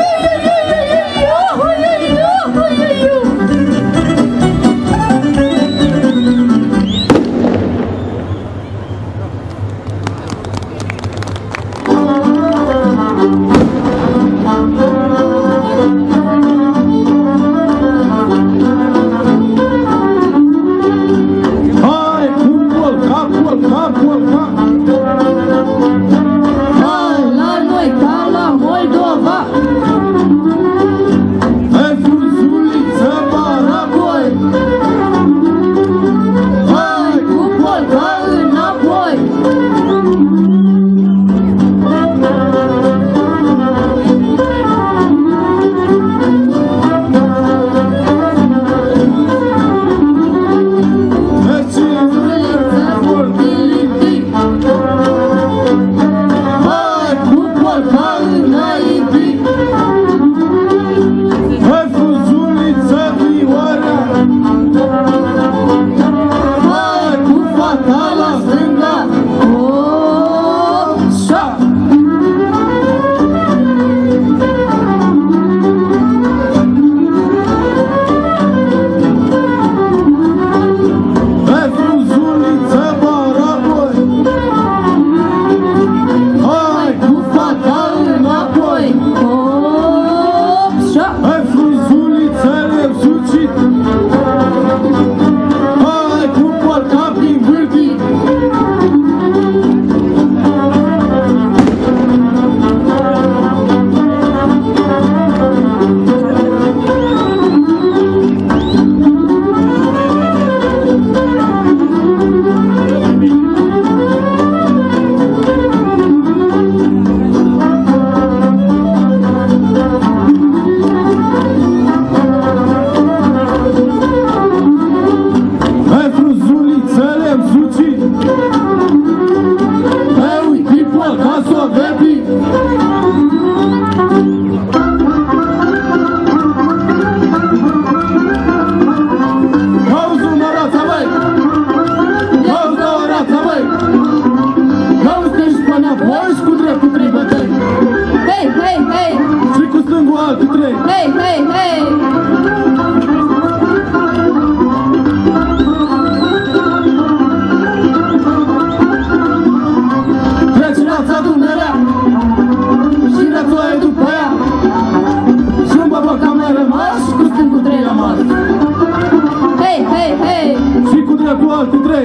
cu trei.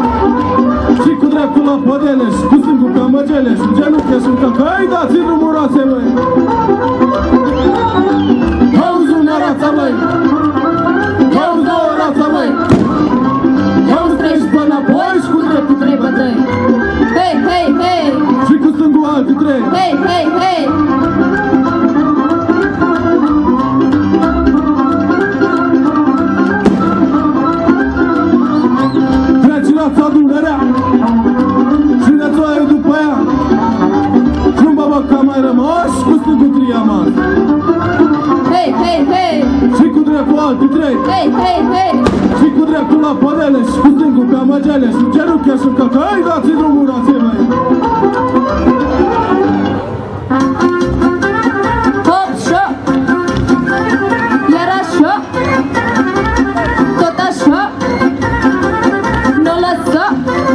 Și cu dreptul la pădele, și cu stângul pe măgele, și cu genunchi și încă că îi dați drumul roase, băi! Auzi una rața, băi! Auzi două rața, băi! Auzi trei și până apoi și cu dreptul trei bătăi! Hei, hei, hei! Și cu stângul altul trei! Hei, hei, hei! Rața Dunărea și nețoaiul după ea și un babac mai rămas cu stângul trei amas. Hei, hei, hei! Și cu dreptul alții trei. Hei, hei, hei! Și cu dreptul la panele și cu stângul pe amăgele și genunchea și că hei, dați drumul, dați-mă! Hop, șo! Iar așa! Tot așa! Nu lăsa!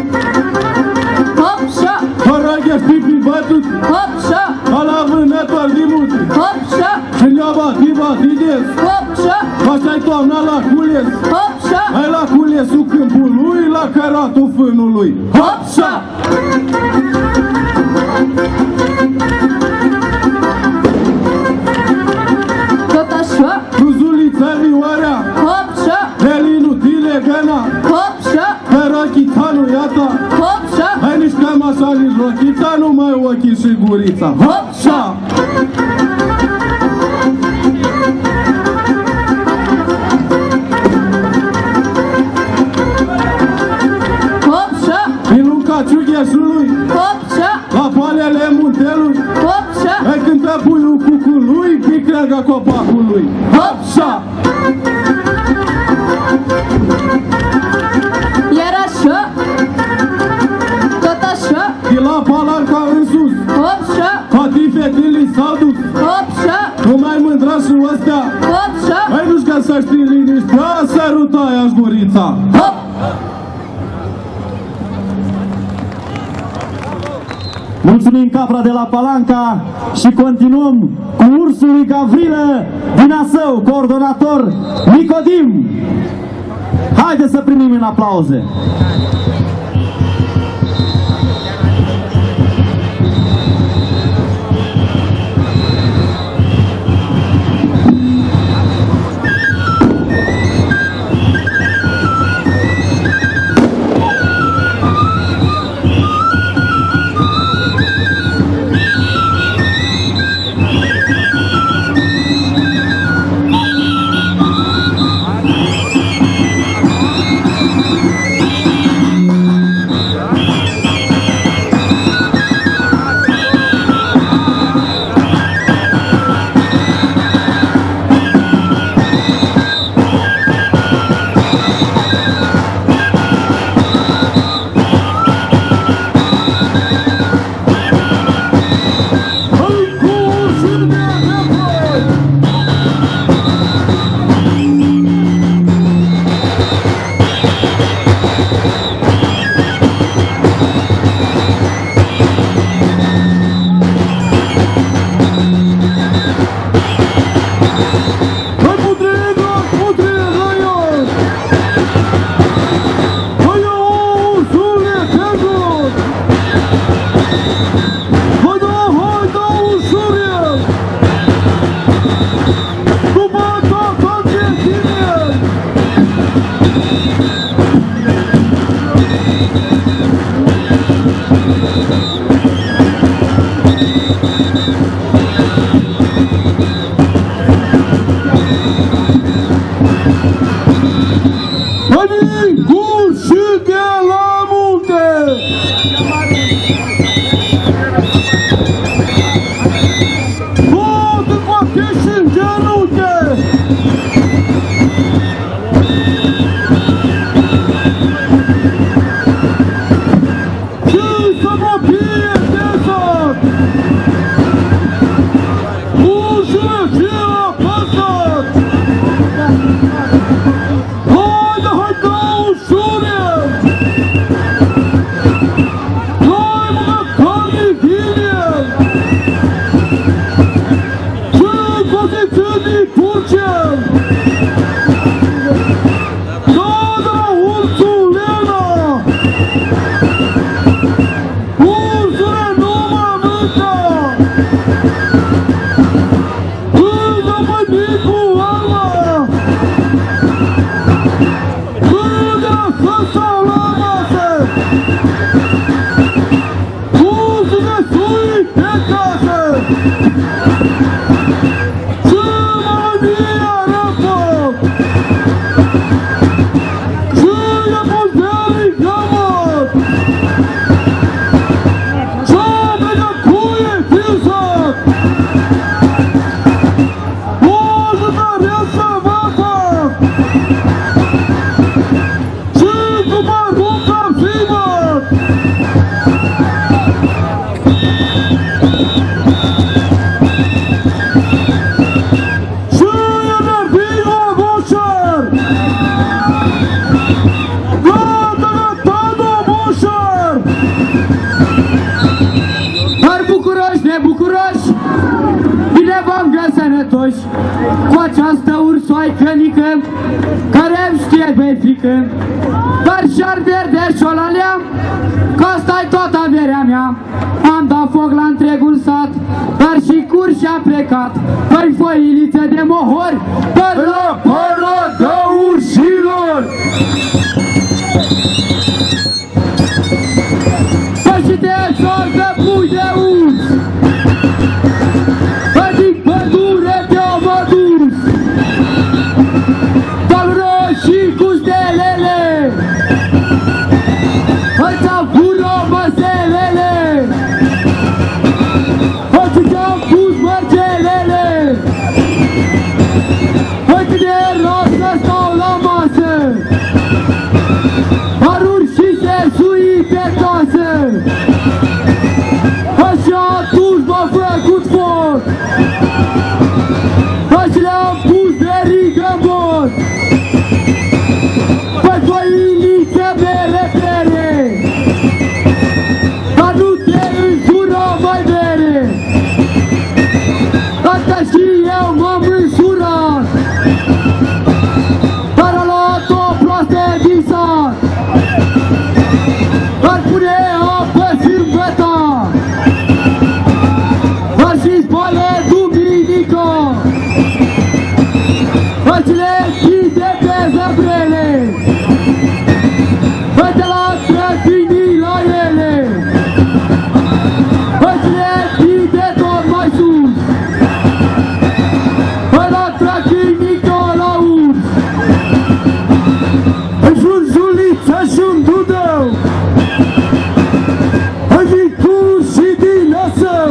Hop, șo! Hăraghe pipi bătut! Hop, șo! Ala vânător din multe! Hop, șo! Și ne-a bati, bati des! Hop, șo! Așa-i toamna la cules! Hop, șo! Hai la culesul câmpului, la căratul fânului! Hop, șo! Tot așa! Cruzulița vioarea! Hop, șo! Helinul tilegana! Hop, șo! Pe rochițanu iata! Hop, șo! Hai nici cam așa, nici rochița, numai ochii și gurița! Hop, șo! Hop, șo! Din lunca ciugheșului! Hop, șo! La palele muntelui! Hop, șo! Hai cântă puiul cucului, picreagă copacului! Hop, șo! Iar așa! Tot așa! De la palanca în sus! Hop, șo! Toate fetilii s-au dus! Hop, șo! Nu mai mândra și ăstea! Hop, șo! Hai nu-și ca să știi liniștea, săruta-i-aș gurița! Hop! Mulțumim, Capra de la Palanca, și continuăm cu ursul lui Gavrilă din Asău, coordonator Nicodim. Haideți să primim în aplauze. sănătoși cu această ursoaică mică care îmi știe de frică. Dar și-ar verde șolalea, că asta-i toată averea mea. Am dat foc la întregul sat, dar și curși a plecat. Păi făilițe de mohori, pe la parada urșilor! Păi și de țar de pui de urs, păi din pădure te-am adus, dal roșii cu stelele, păi ți-am fură măselele, păi ți-am pus mărgelele, păi cât de rost să stau la masă, aruri și se sui pe casă. Și atunci m-a făcut foc, și le-am pus de rigă-mor, păi făilițe bere bere, dar nu te însura mai bere, asta și eu m-am însurat, dar a luat-o proastă din sat, dar pune apă sâmbătă, și spală duminică, și le închide pe zăbrele, de la trăfinii la ele, și le închide tot mai sus, la trăfinică la urs, în frunzuliță și-un dudău, în vicur și din asău.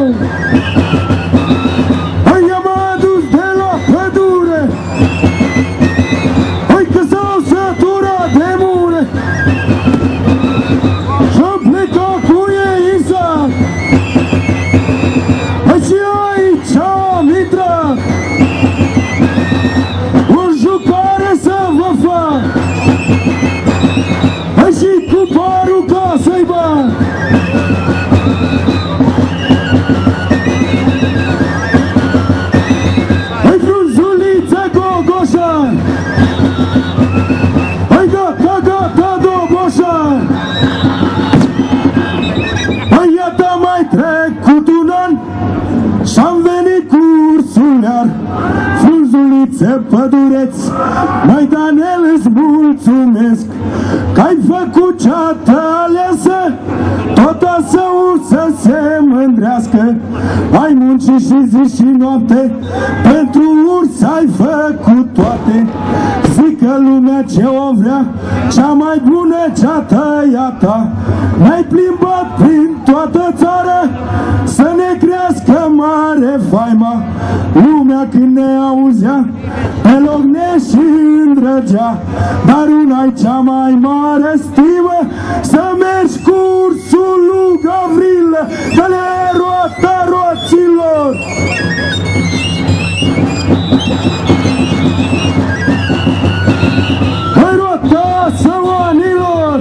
Pădureți, măi Danel, îți mulțumesc că-ai făcut ceată aleasă, tot să să se mândrească. Ai muncit și zi și noapte, pentru urs ai făcut toate. Zică lumea ce o vrea, cea mai bună ceată e a ta. Ne-ai plimbat prin toată țara, să ne crească mare faima. Lumea când ne auzea, pe loc ne și îndrăgea, dar una-i cea mai mare stimă, să mergi cu ursul lui Gavril, că le roata roților. Că roata săoanilor,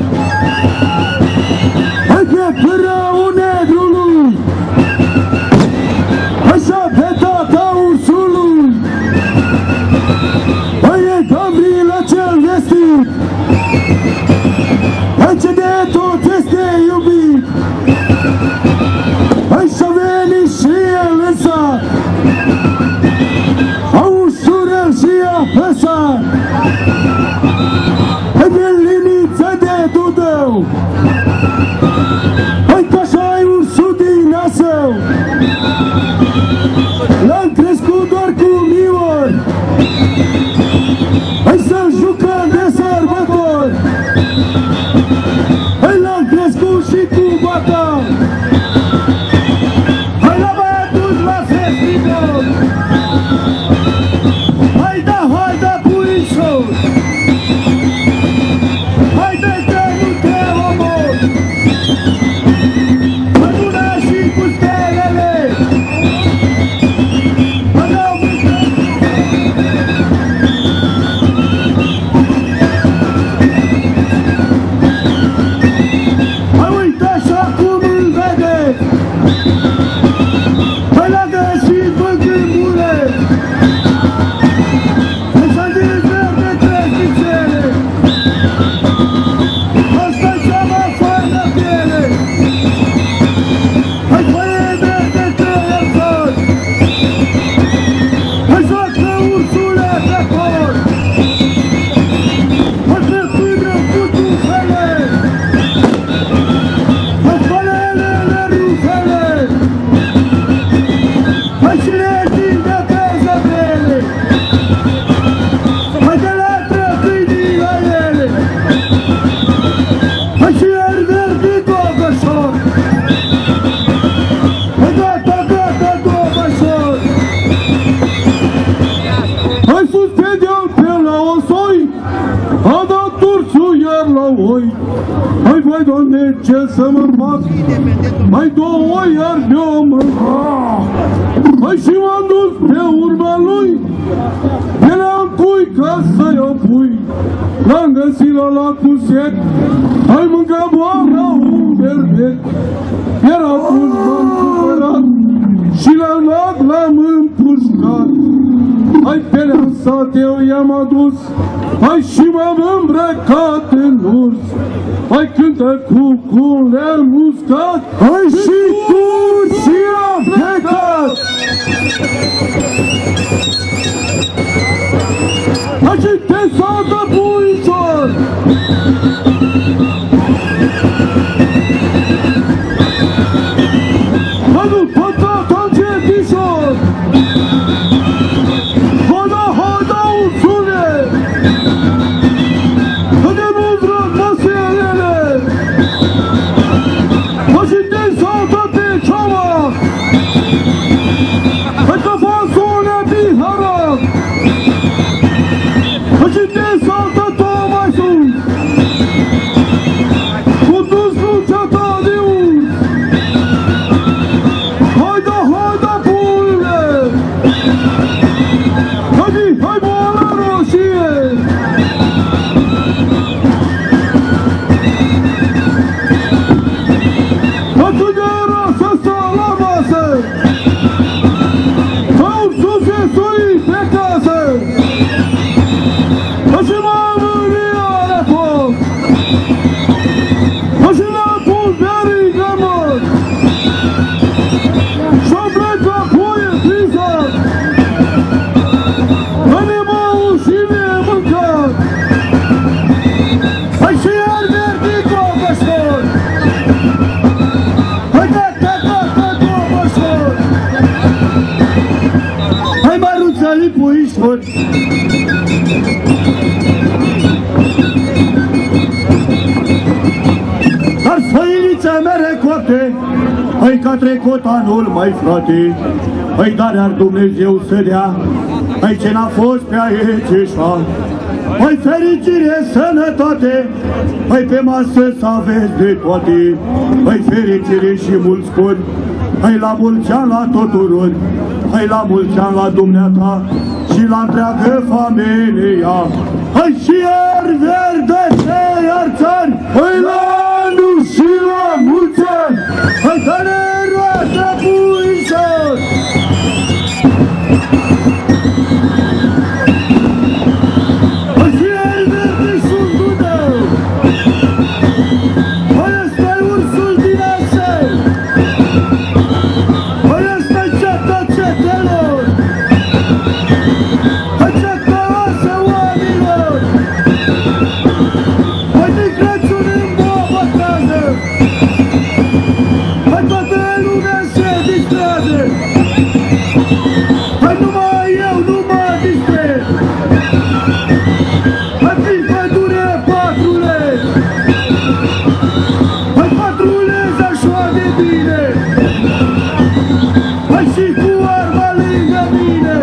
pe pârăul negrului, așa pe tata ursului, e Gavrila cel vestit, ce de tot este iubit, și-a venit și el în sat, a ușurel și a păsat, de liniță de dudău, că așa-i ursul din asău, l-am crescut doar cu miori, hai să-l jucăm de sărbători, hai l-am crescut și cu bata, hai la băiatul la festival, hai da, hai da, puișor, hai da, că nu te omor, mă luna și cu stelele, mă dau Hai la găsit băgâmbule, Hai, vai, Doamne, ce să mă fac? Mai două iar mi-o mâncat. Hai și m-am dus pe urma lui, veneam cui ca să-i opui. L-am găsit la lacul sec, hai mânca boara un berbec. Era pus m-am supărat și la lac l-am împușcat. Hai pe leansat eu i-am adus, hai și m-am îmbrăcat în urs. Hai cântă cucule muscat, hai și cu și am plecat. Hai și te saltă puișor. Hai nu, pătata încetișor. Hoda, hoda, ursule. Haide nu-ți rog măselele. Hai și te saltă pe ceaua. Hai că fasole bihara. Hai și te saltă tot mai sus. Cu dus lucea ta de urs. Haida, haida, puiule. Haide, hai boala roșie. Atunci de era să sta la masă. Ca ursul se sui pe casă. Hai și m-am mânia la foc. Hai și l-am pus veriga mort. Și-am plecat puie frisă. Hai ne-am și ne-am mâncat. Hai și iar verdico, bășor. Hai da, da, da, da, da, bășor. Hai măruță-li puișor. Dar sfăinițe mere coapte, hai că a trecut anul, mai frate. Hai, dar ar Dumnezeu să dea, hai ce n-a fost pe aici așa. Hai fericire, sănătate, hai pe masă să aveți de toate. Hai fericire și mulți buni, hai la mulți ani la tuturor. Hai la mulți ani la dumneata și la întreagă familia. Hai și iar verde, iar țări, hai la anul și la mulți ani. Hai că ne roată puișor. Hai și iar verde sunt Dunău. Hai ăsta-i ursul din Asel. Hai ăsta-i ceata cetelor. Hai ceata oasă oamenilor. Hai de Crăciun în bobătază. Hai toată lumea se distrează. Hai numai eu nu mă distrez. Hai prin pădure patrule. Hai patrulez așa de bine. Hai și cu arma lângă mine.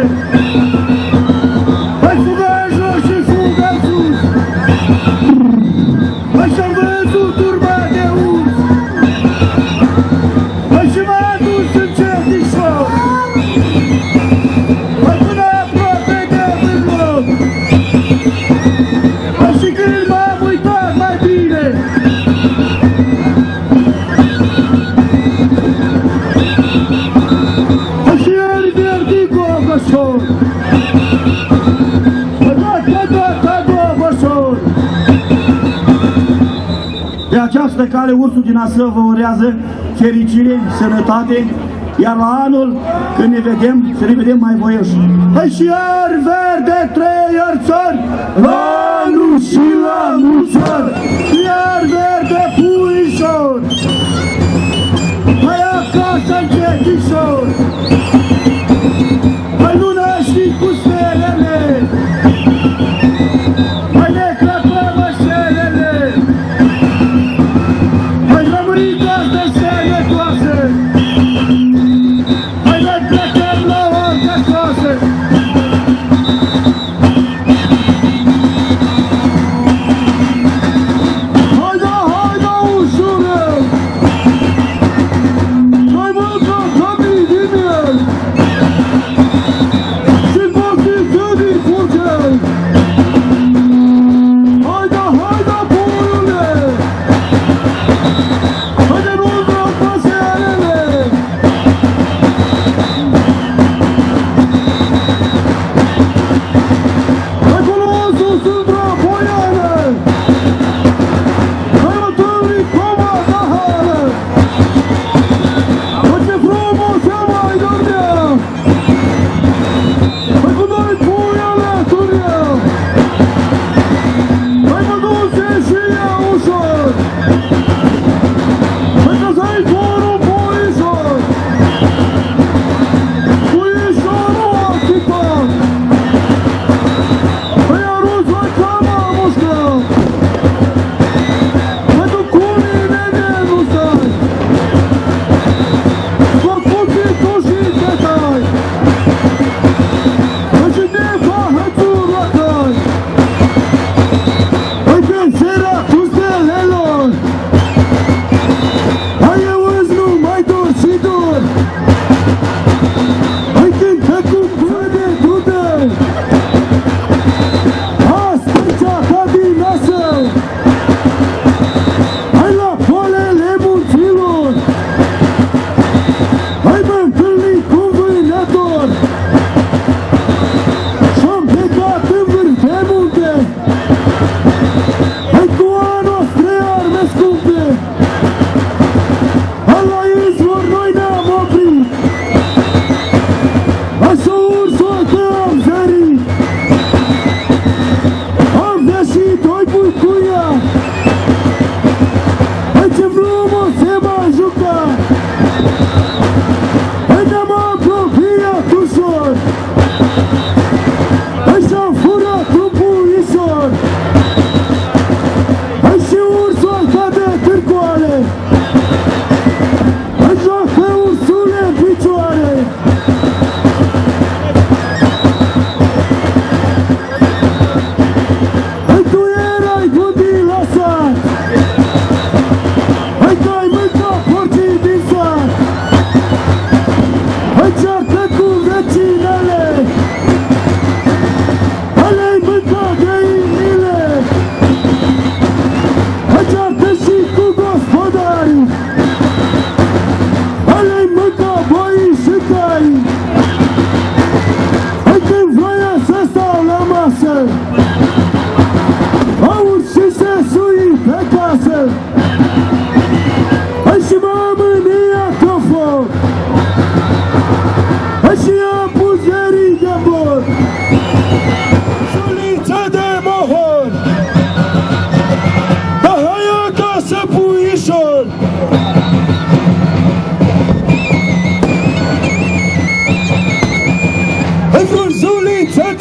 Hai fuga jos și fuga sus. Hai și-am văzut urma de urs. Hai și m-a adus în certișor. Hai până aproape de vârloc. Hai și când m-am uitat mai bine. Hai și ieri verdico, bășor. Hai dat, hai dat, hai dat, bășor. Pe această cale ursul din Asău vă urează fericire, sănătate, iar la anul, când ne vedem, să ne vedem mai voioși. Hai și iar verde, trei iar țări, la anul și la mulți ani, iar verde puișor. Hai acasă încetișor. Hai luna și cu stelele. Hai ne clapăm așelele. Hai rămâniți astă sănătoasă. Hai ne plecăm la orice casă. Hai da, hai!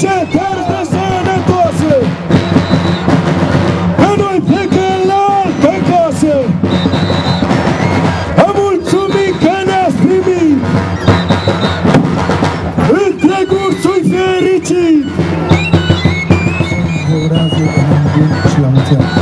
cercetări de sănătoase, că noi plecăm la altă casă. Am mulțumit că ne-ați primit, întregul ți-i fericit. Vă urează un bun și la mulți ani.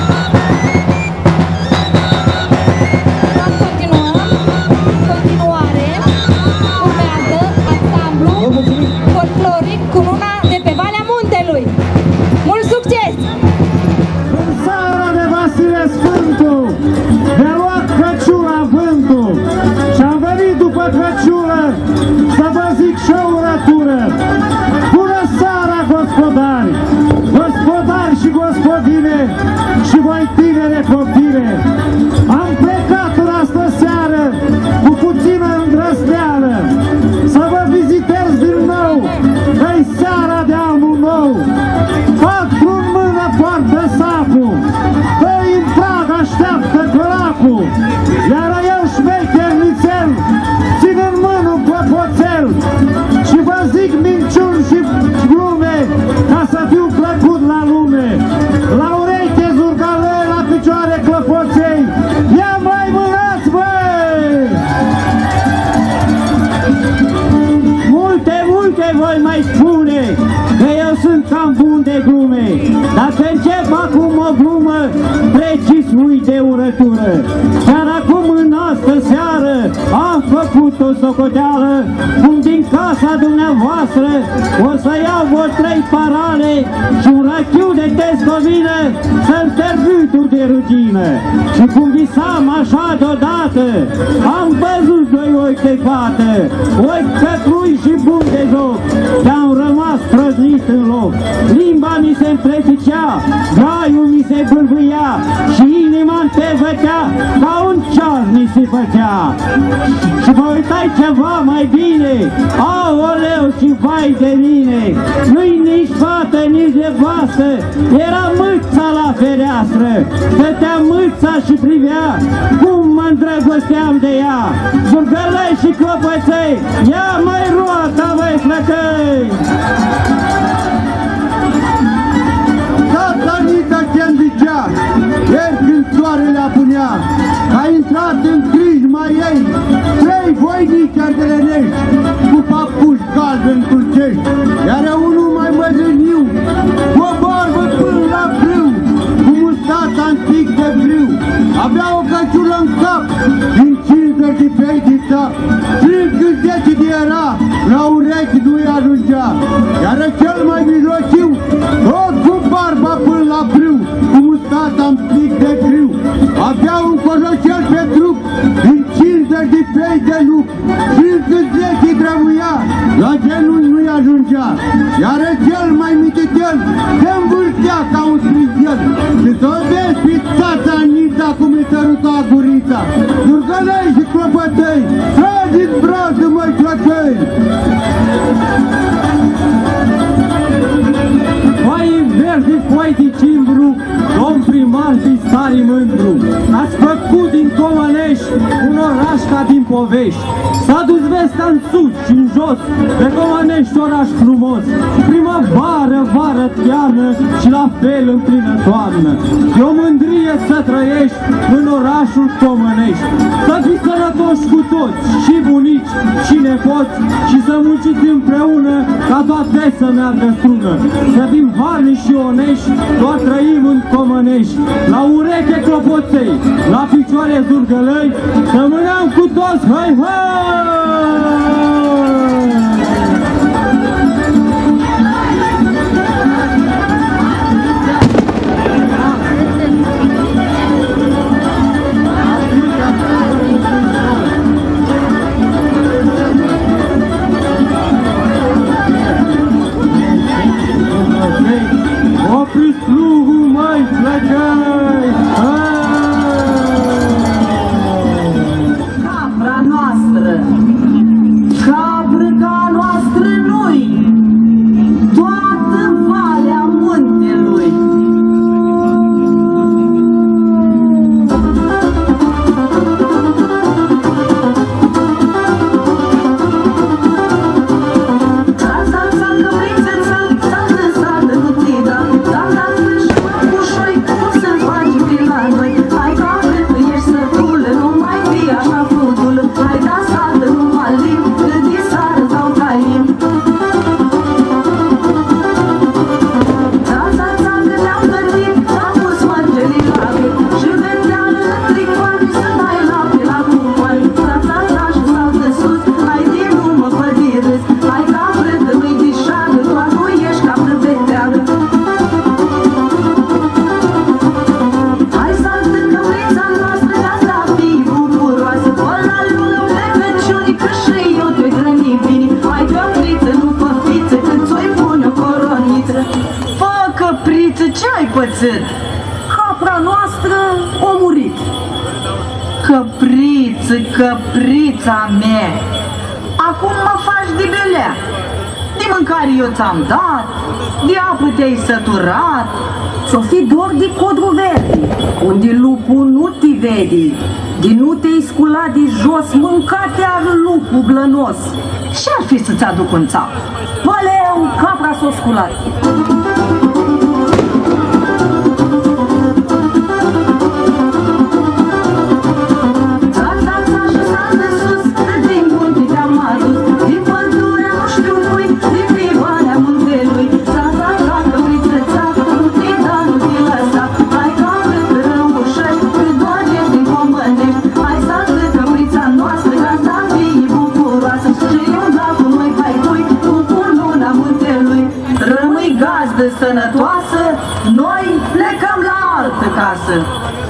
Folcloric cu luna de pe Valea Muntelui. Mult succes! În seara de Vasile Sfântu ne-a luat Crăciuna vântul și am venit după Crăciună să vă zic și o urătură. Bună seara, gospodari! Gospodari și gospodine și voi tinere copile! Am plecat în astă seară cu puțină îndrăzneală să vă vizitez din nou, că-i seara de anul nou. Patru în mână poartă sacul, doi în prag așteaptă căracul, iar eu șmecher nițel, țin în mână clopoțel și vă zic minciuni și glume ca să fiu plăcut la lume. La ureche zurgale, la picioare clopoței, ia mai mânați, băi! Multe, multe voi mai spune că eu sunt cam bun de glume. Dacă încep acum o glumă, precis ui de urătură. Chiar acum în astă seară am făcut o socoteală, cum din casa dumneavoastră o să iau vreo trei parale și un rachiu de tescovină să-l servitu de rugină. Și cum visam așa deodată, am văzut doi ochi de fată, ochi cătrui și bun de joc, și-am rămas prăznit în loc. Limba mi se întreficea, graiul mi se bâlbâia și inima-mi te vătea, ca un ceas mi se făcea. Și mă uitai ceva mai bine, aoleu și vai de mine, nu-i nici fată, nici nevastă, era mâța la fereastră, stătea mâța și privea cum mă îndrăgosteam de ea. Zurgălăi și clopăței, ia mai roata, băi flăcăi! Tata Nita ce-mi zicea, ieri când soarele apunea, a intrat în crijma ei trei voinici ardelenești cu papuși galbeni turcești, iar unul mai mădrăniu, cu o barbă până la brâu, cu mustat antic de grâu, avea o căciulă în cap din cincizeci de pei de tap, și cât zece de era, la urechi nu-i ajungea, iar cel mai mijlociu, tot cu barba până la brâu, cu mustat antic de grâu, avea un cojocel pe trup din cincizeci de pei de lup, și cât zece drămuia, la genunchi nu-i ajungea, iar cel mai mititel se învârtea ca un strigel, și tot vezi pe tata Anita cum îi săruta gurița. Zurgălăi și clopătăi, trageți brațul, măi flăcăi! Mai verzi foi de cimbru, domn primar fi stari mândru. Ați făcut din Comănești un oraș ca din povești. S-a dus vestea în sus și în jos, pe Comănești oraș frumos. Primăvară, vară, iarnă și la fel în plină toamnă. E o mândrie să trăiești în orașul Comănești. Să fii sănătoși cu toți, și bunici, și nepoți, și să munciți împreună ca toate să meargă strună. Să fim harnici și onești, doar trăim în Comănești. La ureche clopoței, la picioare zurgălăi, să mâneam cu toți, hai, hai! Opriți plugul, măi, flăcăi! Capra noastră, capră ca pățit. Capra noastră a murit. Căpriță, căprița mea, acum mă faci de belea. De mâncare eu ți-am dat, de apă te-ai săturat. S-o fi dor de codru verde, unde lupul nu te vede, de nu te-ai sculat de jos, mâncate ar lupul blănos. Și-ar fi să-ți aduc un țap? Păleu, capra s-o sculat. Sănătoasă, noi plecăm la altă casă.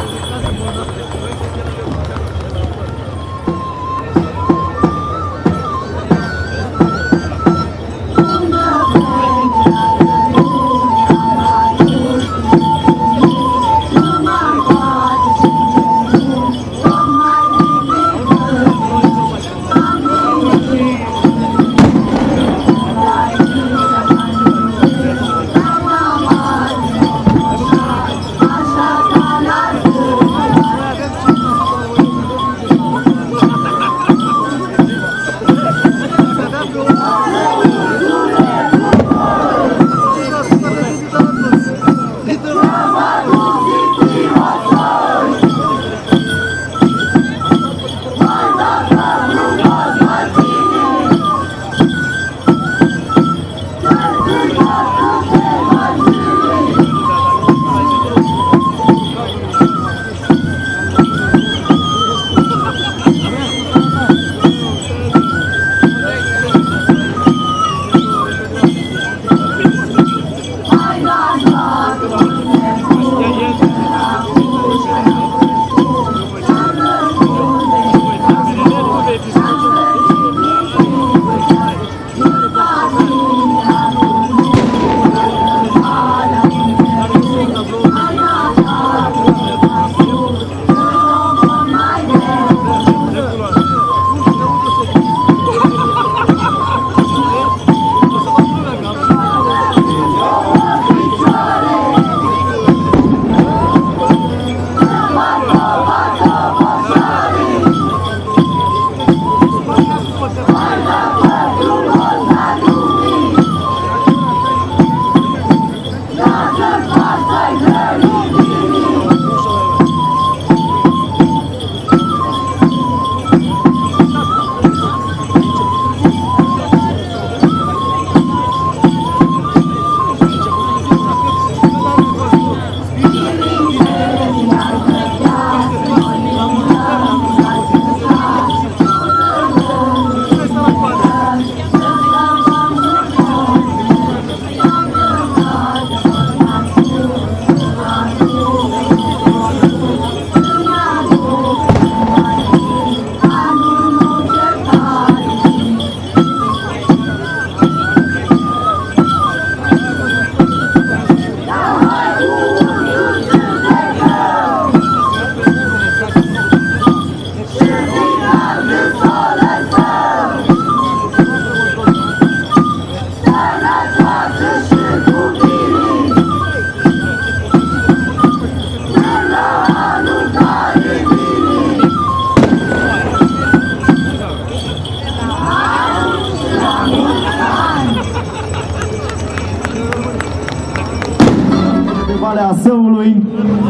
Valea Săului.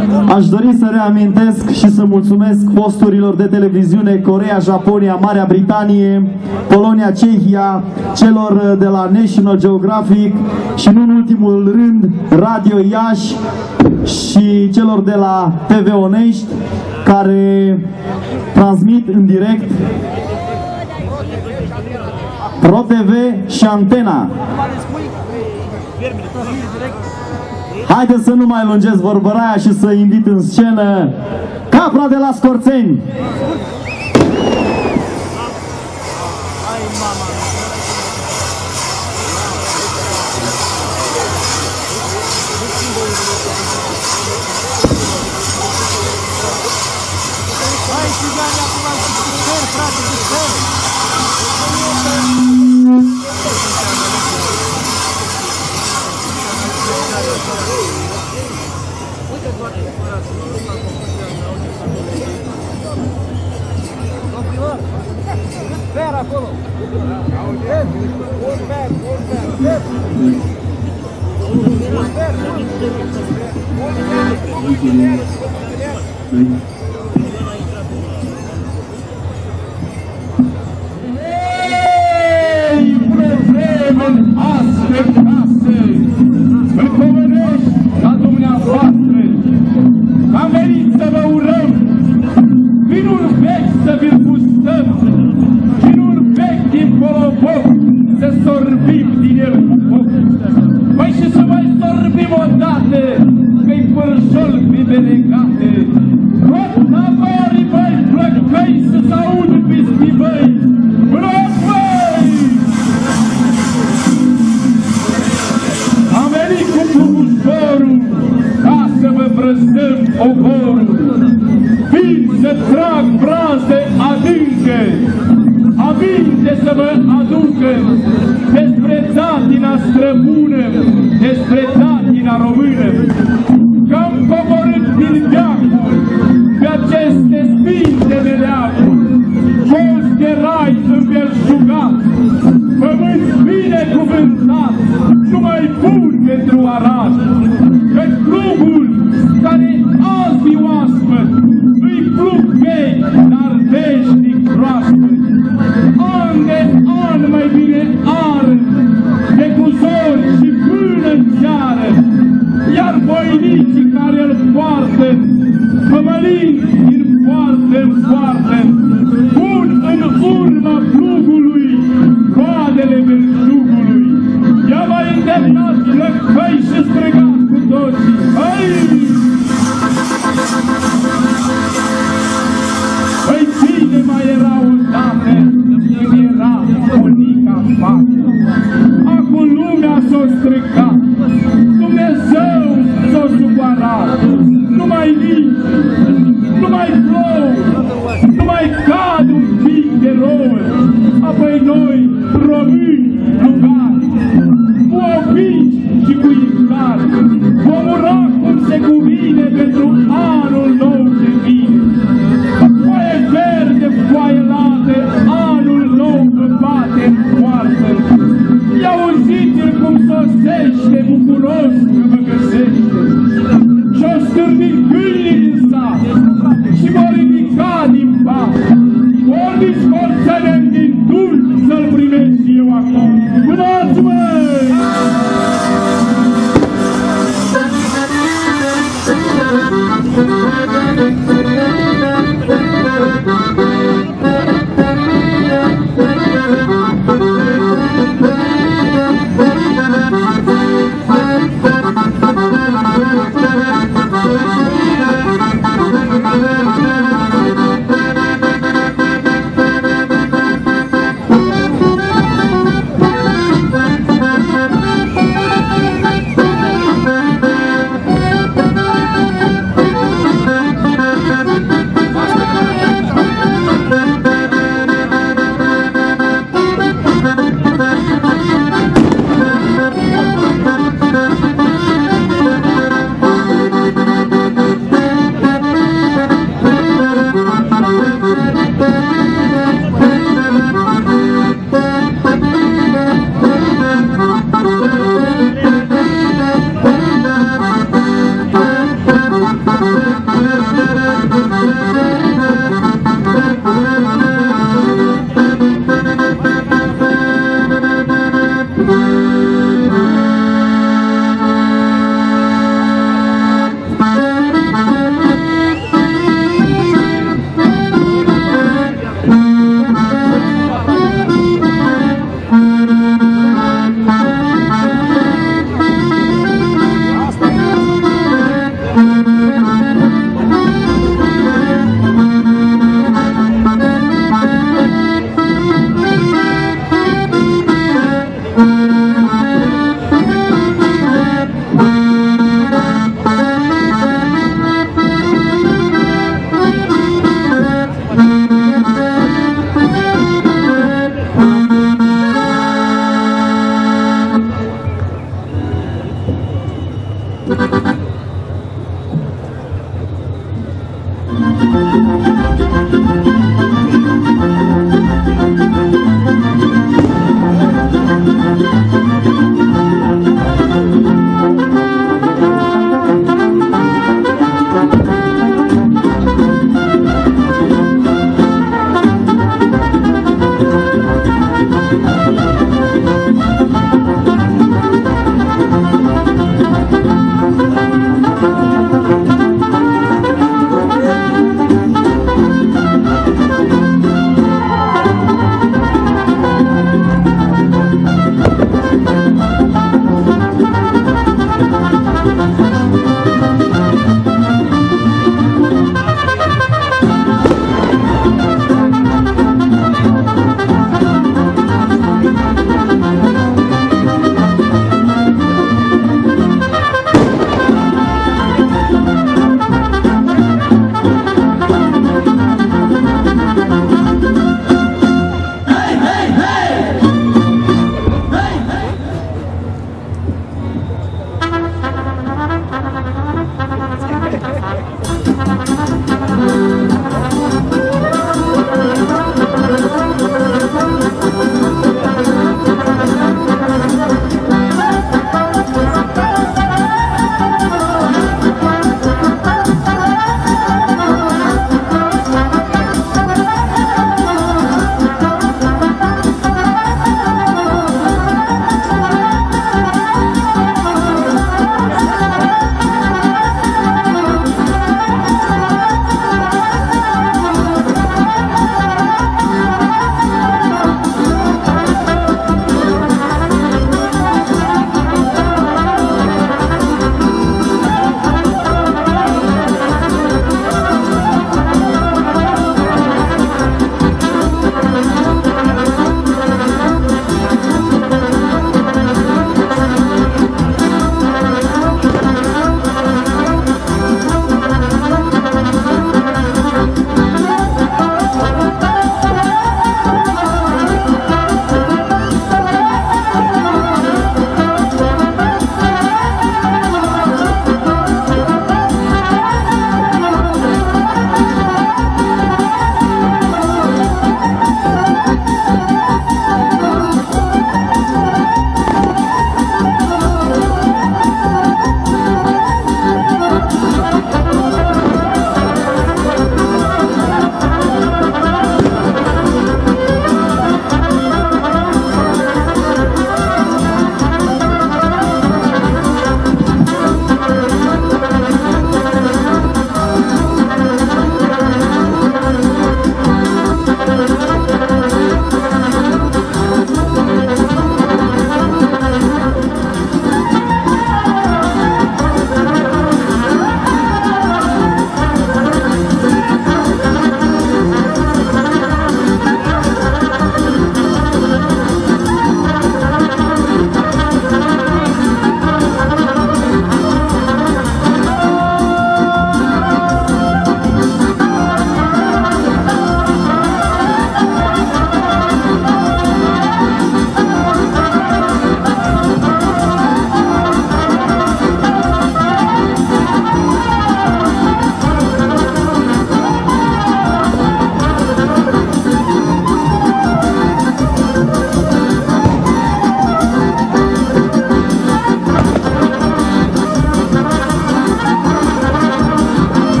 Aș dori să reamintesc și să mulțumesc posturilor de televiziune Coreea, Japonia, Marea Britanie, Polonia, Cehia, celor de la National Geographic și nu în ultimul rând Radio Iași și celor de la T V Onești care transmit în direct Pro T V și Antena. Haideți să nu mai lungesc vorbăraia și să invit în scenă Capra de la Scorțeni. Hai, mama! Thank you. Thank you.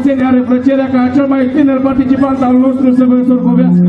Scorțeni are plăcerea ca cel mai tânăr participant al nostru să vă sorcovească.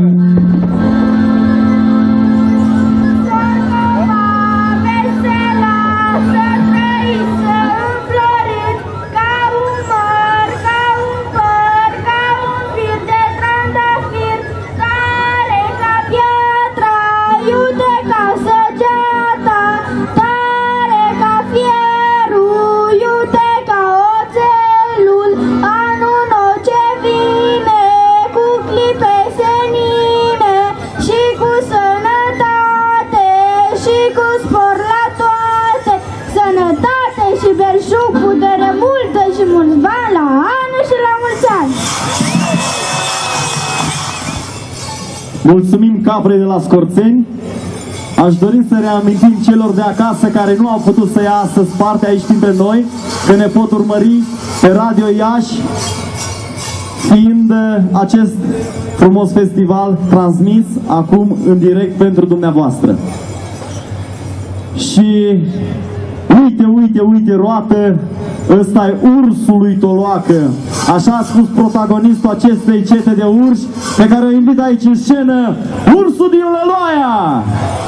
Mulțumim caprei de la Scorțeni. Aș dori să reamintim celor de acasă care nu au putut să ia astăzi parte aici printre noi că ne pot urmări pe Radio Iași, fiind acest frumos festival transmis acum în direct pentru dumneavoastră. Și uite, uite, uite, roată, ăsta e ursul lui Toloacă. Așa a spus protagonistul acestei cete de urși pe care o invit aici în scenă, ursul din Lăloaia!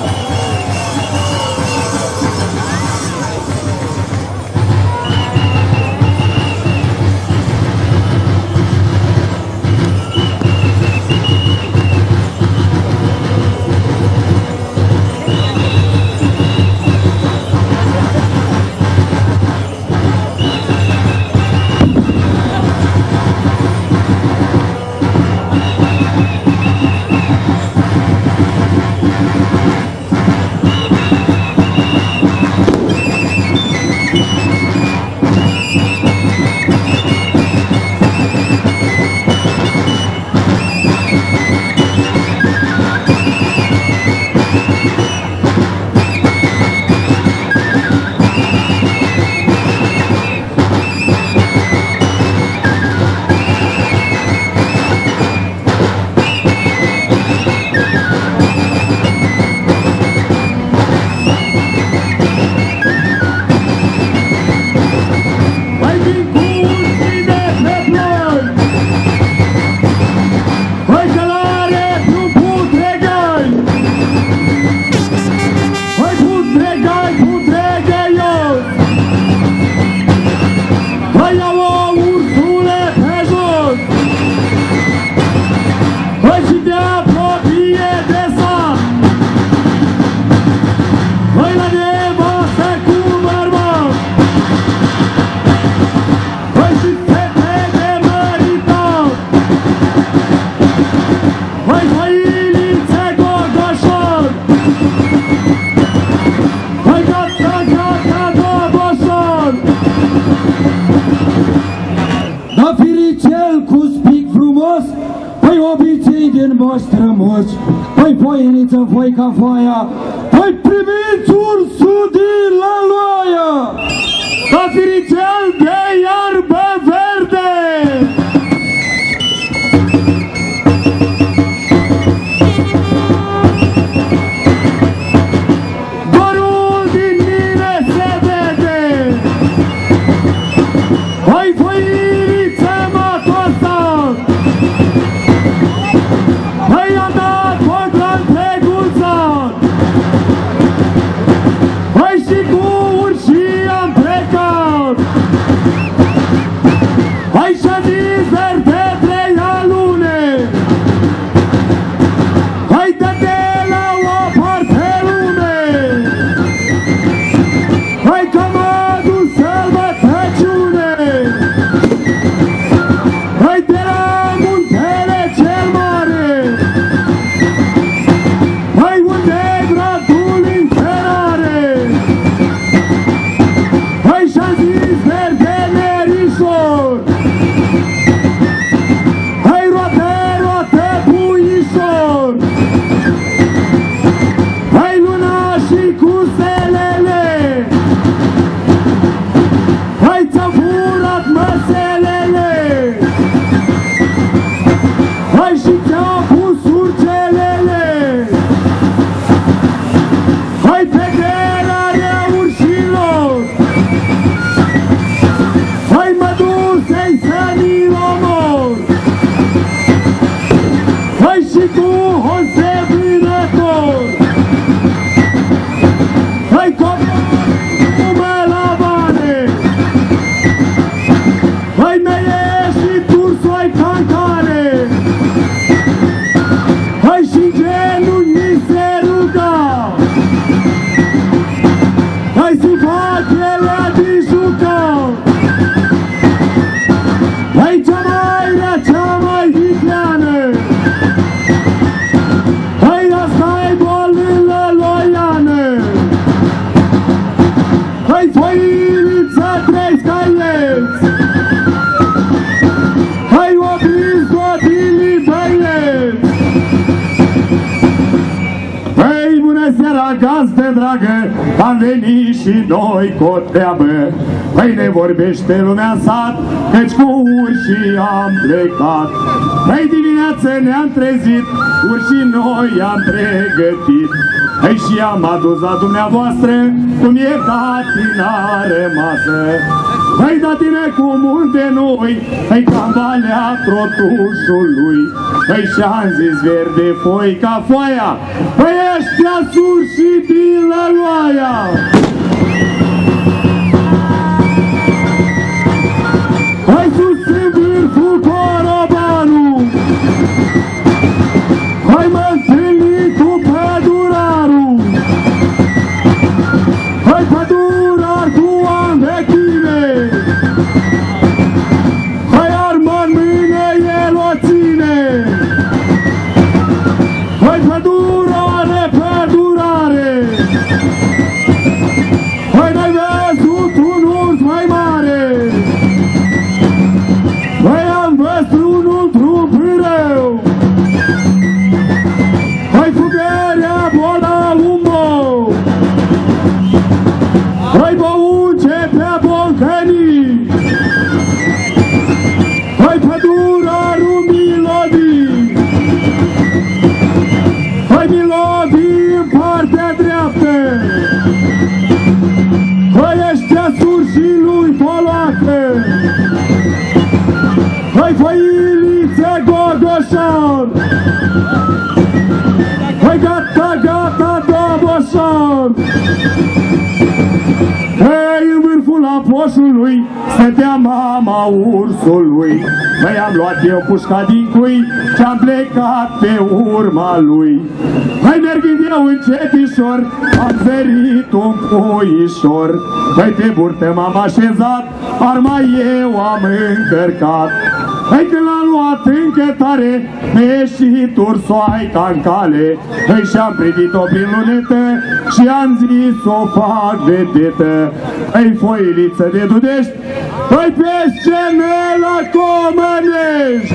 Păi voiniță, voi ca foaia, păi primiți ursul din Lăloaia, da firicel de iarbă verde! Dorul din mine se vede, păi voiniță m-a tosat, păi a dat contra întregul sat, păi și cu urșii am plecat, păi și-a zis verde trei alune, păi dă-te la o parte lume, păi că m-a dus sălbătăciune, păi de la muntele cel mare, păi unde gradul inferare, păi și-a zis verde merișor, gazdă dragă, am venit și noi cu o treabă. Păi ne vorbește lumea în sat, căci cu urșii am plecat. Păi dimineață ne-am trezit, urșii noi am pregătit. Păi și am adus la dumneavoastră, cum e datina rămasă. Păi datine cu munte noi, păi cam valea trotușului. Păi și-am zis verde foi ca foaia, păi ăștia surși din la loaia. Hai sus în vârful Corobanul, hai mă întâlni cu pădurarul, hai pădurar cu anvechime, hai armă în mâine, el o ține, hai pădurare, pădurare, hai n-ai văzut un urs mai mare, hai am văzut unul trup rău, hai fugărea bola umbo, hai băuce pe boncănii, hai pădurarul Milodii, hai Milodii în partea dreaptă, hai ăștia surșii lui polacă, hai făiliță Gogoșor, hai gata, gata, Doboșor. Hei, în vârful apoșului stătea mama ursului. Păi am luat eu pușca din cui și-am plecat pe urma lui. Hai mergând eu încetișor, am zărit un puișor. Păi pe burtă m-am așezat, arma eu am încărcat. Hai când l-am luat încătare, mi-a ieșit ursoaica în cale. Hai și-am privit-o prin lunetă și am zis o fac vedetă. Hai foiliță de Dudești, hai pe scenă la Comănești.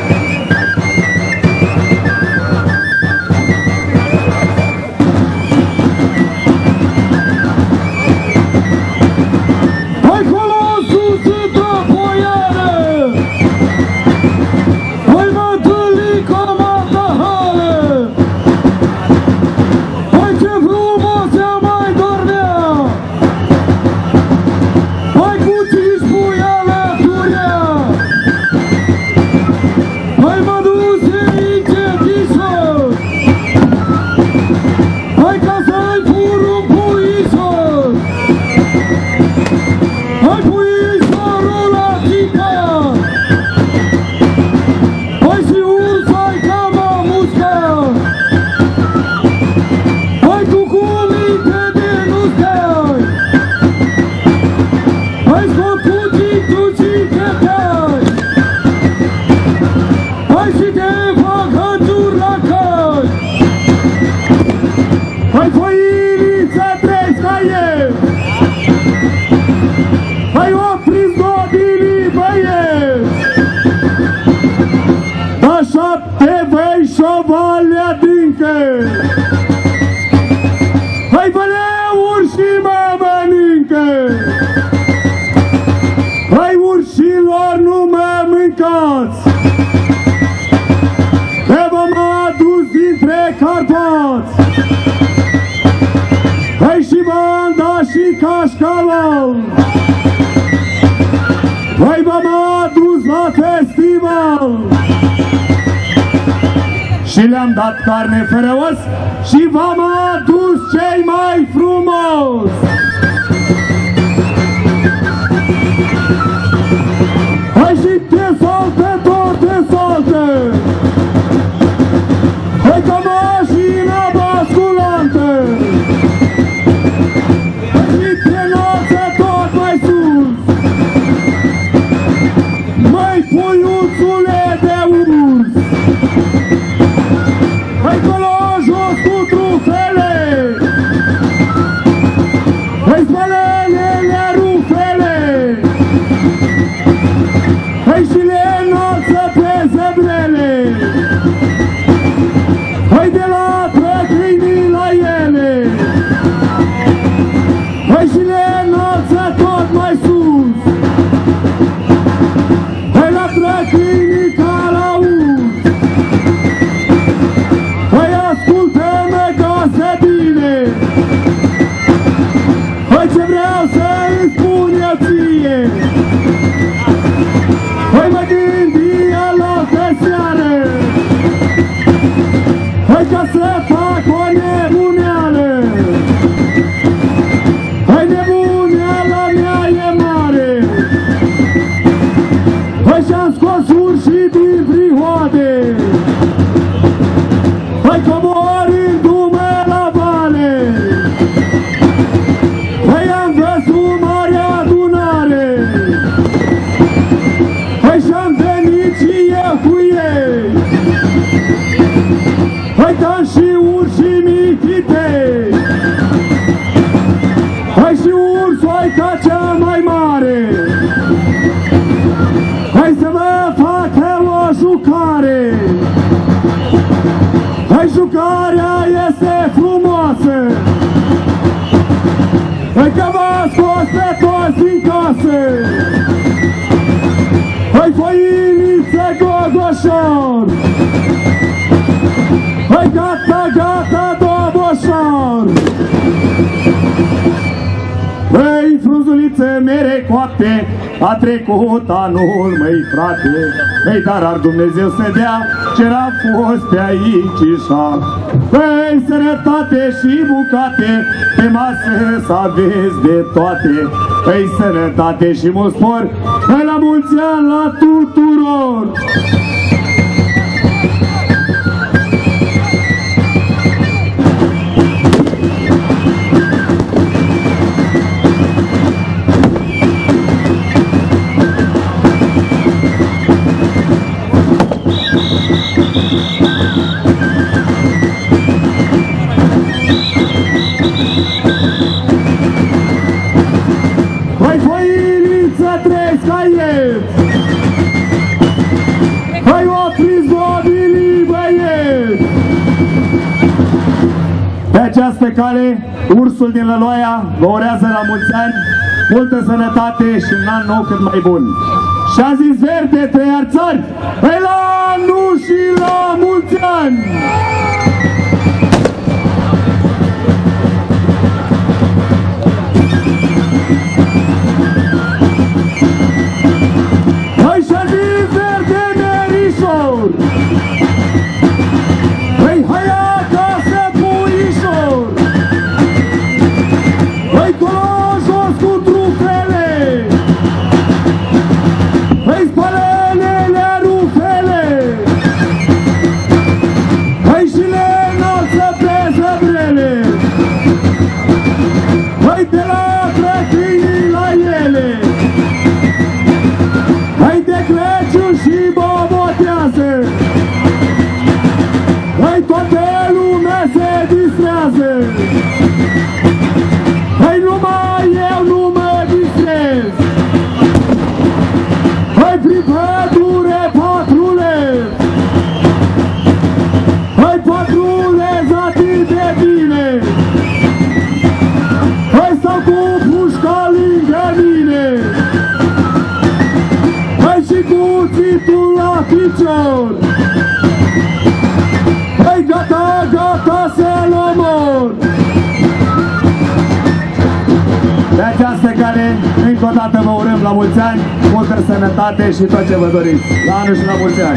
Hai colo sus de boiară, hai mă întâlni comanda hală, hai ce frumos ea mai dormea, hai cu cinci puiale turea, hai mă duce încetișor, hai ca să-i pur un puișor, hai puișorul la țicat, hai și ursai ca mă muscat, hai cu cumite de nu-stai, hai scot cu cintucii de tai, hai și te fac hățuri la cai, hai făinița treci ca el, hai opriți dobilii băieți, da șapte băi șovale adâncă, hai bălea urșii mă mănâncă, hai urșilor nu mă mâncați, că v-am adus dintre Carpați, hai și banda și cașcaval, hai v-am adus la festival, și le-am dat carne fără os și v-am adus cei mai frumos. Hai și te salte, tot te salte, hai ca mașina basculantă, hai și te înalță tot mai sus, măi puiuțule de urs, hai colo jos cu trufele, hai spălele rufele, jucare. Hai, jucarea este frumoasă. Hai că v-a scos pe toți din casă. Hai, făiniță Gogoșor. Hai, gata, gata, Doboșor. Băi, frunzuliță mere coapte, a trecut anul, măi frate. Băi, dar ar Dumnezeu să dea ce-era fost pe aici așa. Băi, sănătate și bucate, pe masă să aveți de toate. Băi, sănătate și mult spor, băi, la mulți ani la tuturor. Hai, făiniță, trei scaieti. Hai, opriți mobilii, băieți. Pe această cale, ursul din Lăloaia vă urează la mulți ani, multă sănătate și un an nou cât mai bun. Și a zis verde, trei arțari, pe la anul și la mulți ani! Hai, și-a zis verde, merișor! Păi, hai acasă, puișor! Păi, colo jos cu trufele! Păi, spalele rufele! Păi, și le înalță pe zăbrele! Păi, de la trăcâinii la ele! Hai, de Crăciun și bobotează! Hai, toată lumea se distrează! Hai, numai eu nu mă distrez! Hai, prin pădure patrulez! Hai, patrulez atât de bine! Hai, stau cu pușca lângă mine! Hai, și cuțitul la picior! Hai, gata, gata să-l omor! Pe această cale, încă o dată vă urăm la mulți ani, multă sănătate și tot ce vă doriți. La anul și la mulți ani!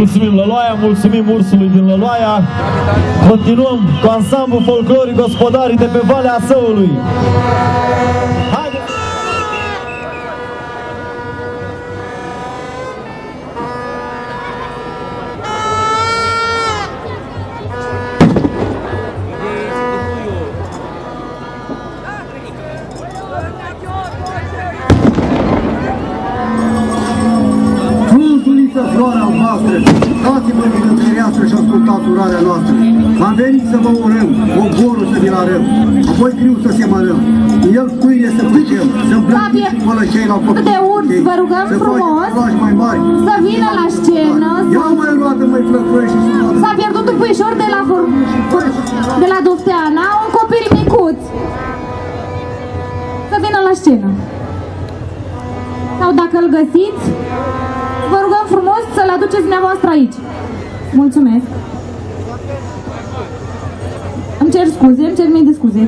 Mulțumim Lăloaia, mulțumim ursului din Lăloaia. Continuăm cu ansamblul folclorii gospodarii de pe Valea Asăului. Floarea voastră, dați-vă din întăreastră și ascultați urarea noastră. Am venit să vă urăm, ogorul să vi-l arăm, apoi griu să semănăm, el pâine să făcem, să îmbrătim și pălăcei la copii. De urți, vă rugăm frumos mai mari, să vină la scenă. Ia mai luată, mai flăcăi și sunată. S-a pierdut un puișor de la, de la Dofteana, un copil micuț. Să vină la scenă. Sau dacă îl găsiți, vă rugăm frumos să-l aduceți dumneavoastră aici. Mulțumesc. Îmi cer scuze, îmi cer mii de scuze.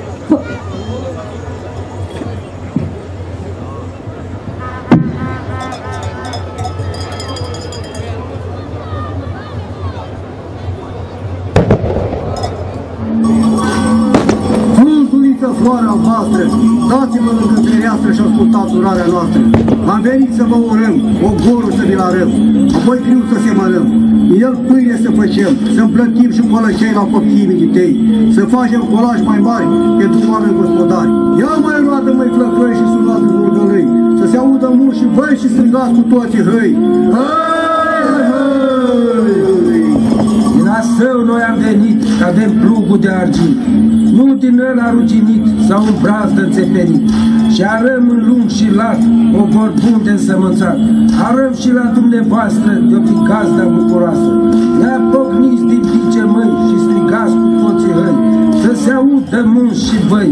Floarea voastră, dați-vă lângă fereastră și ascultați urarea noastră. Am venit să vă urăm, ogorul să vi-l arăm, apoi griu să semănăm, el pâine să facem, să împlătim și pălăcei la copiii mititei, să facem colaj mai mari pentru oameni gospodari. Ia mai luată, mai flăcăi și sunați în urgălăi, să se audă mult și voi și strigați cu toții hăi. Hăi, hăi! Din Asău noi am venit, că avem plugul de argint, nu din ăla ruginit sau un brazdă înțepenit. Și arăm în lung și lat, ogor bun de însămânțat. Arăm și la dumneavoastră de-o fi gazda bucuroasă. Ia pocniți din pice măi și strigați cu toții hăi, să se audă munți și băi.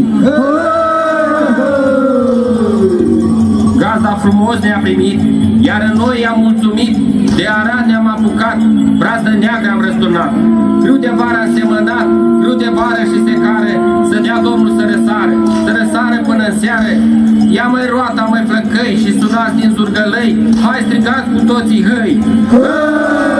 Gazda frumos ne-a primit, iar noi i-am mulțumit. De Arad ne-am apucat, brazdă neagră am răsturnat. Grâu de vară am semănat, grâu de vară și secare, să dea Domnul să răsare, să răsare până în seară. Ia mai roata, mai flăcăi și sunați din zurgălăi, hai strigați cu toții hăi! Hăi!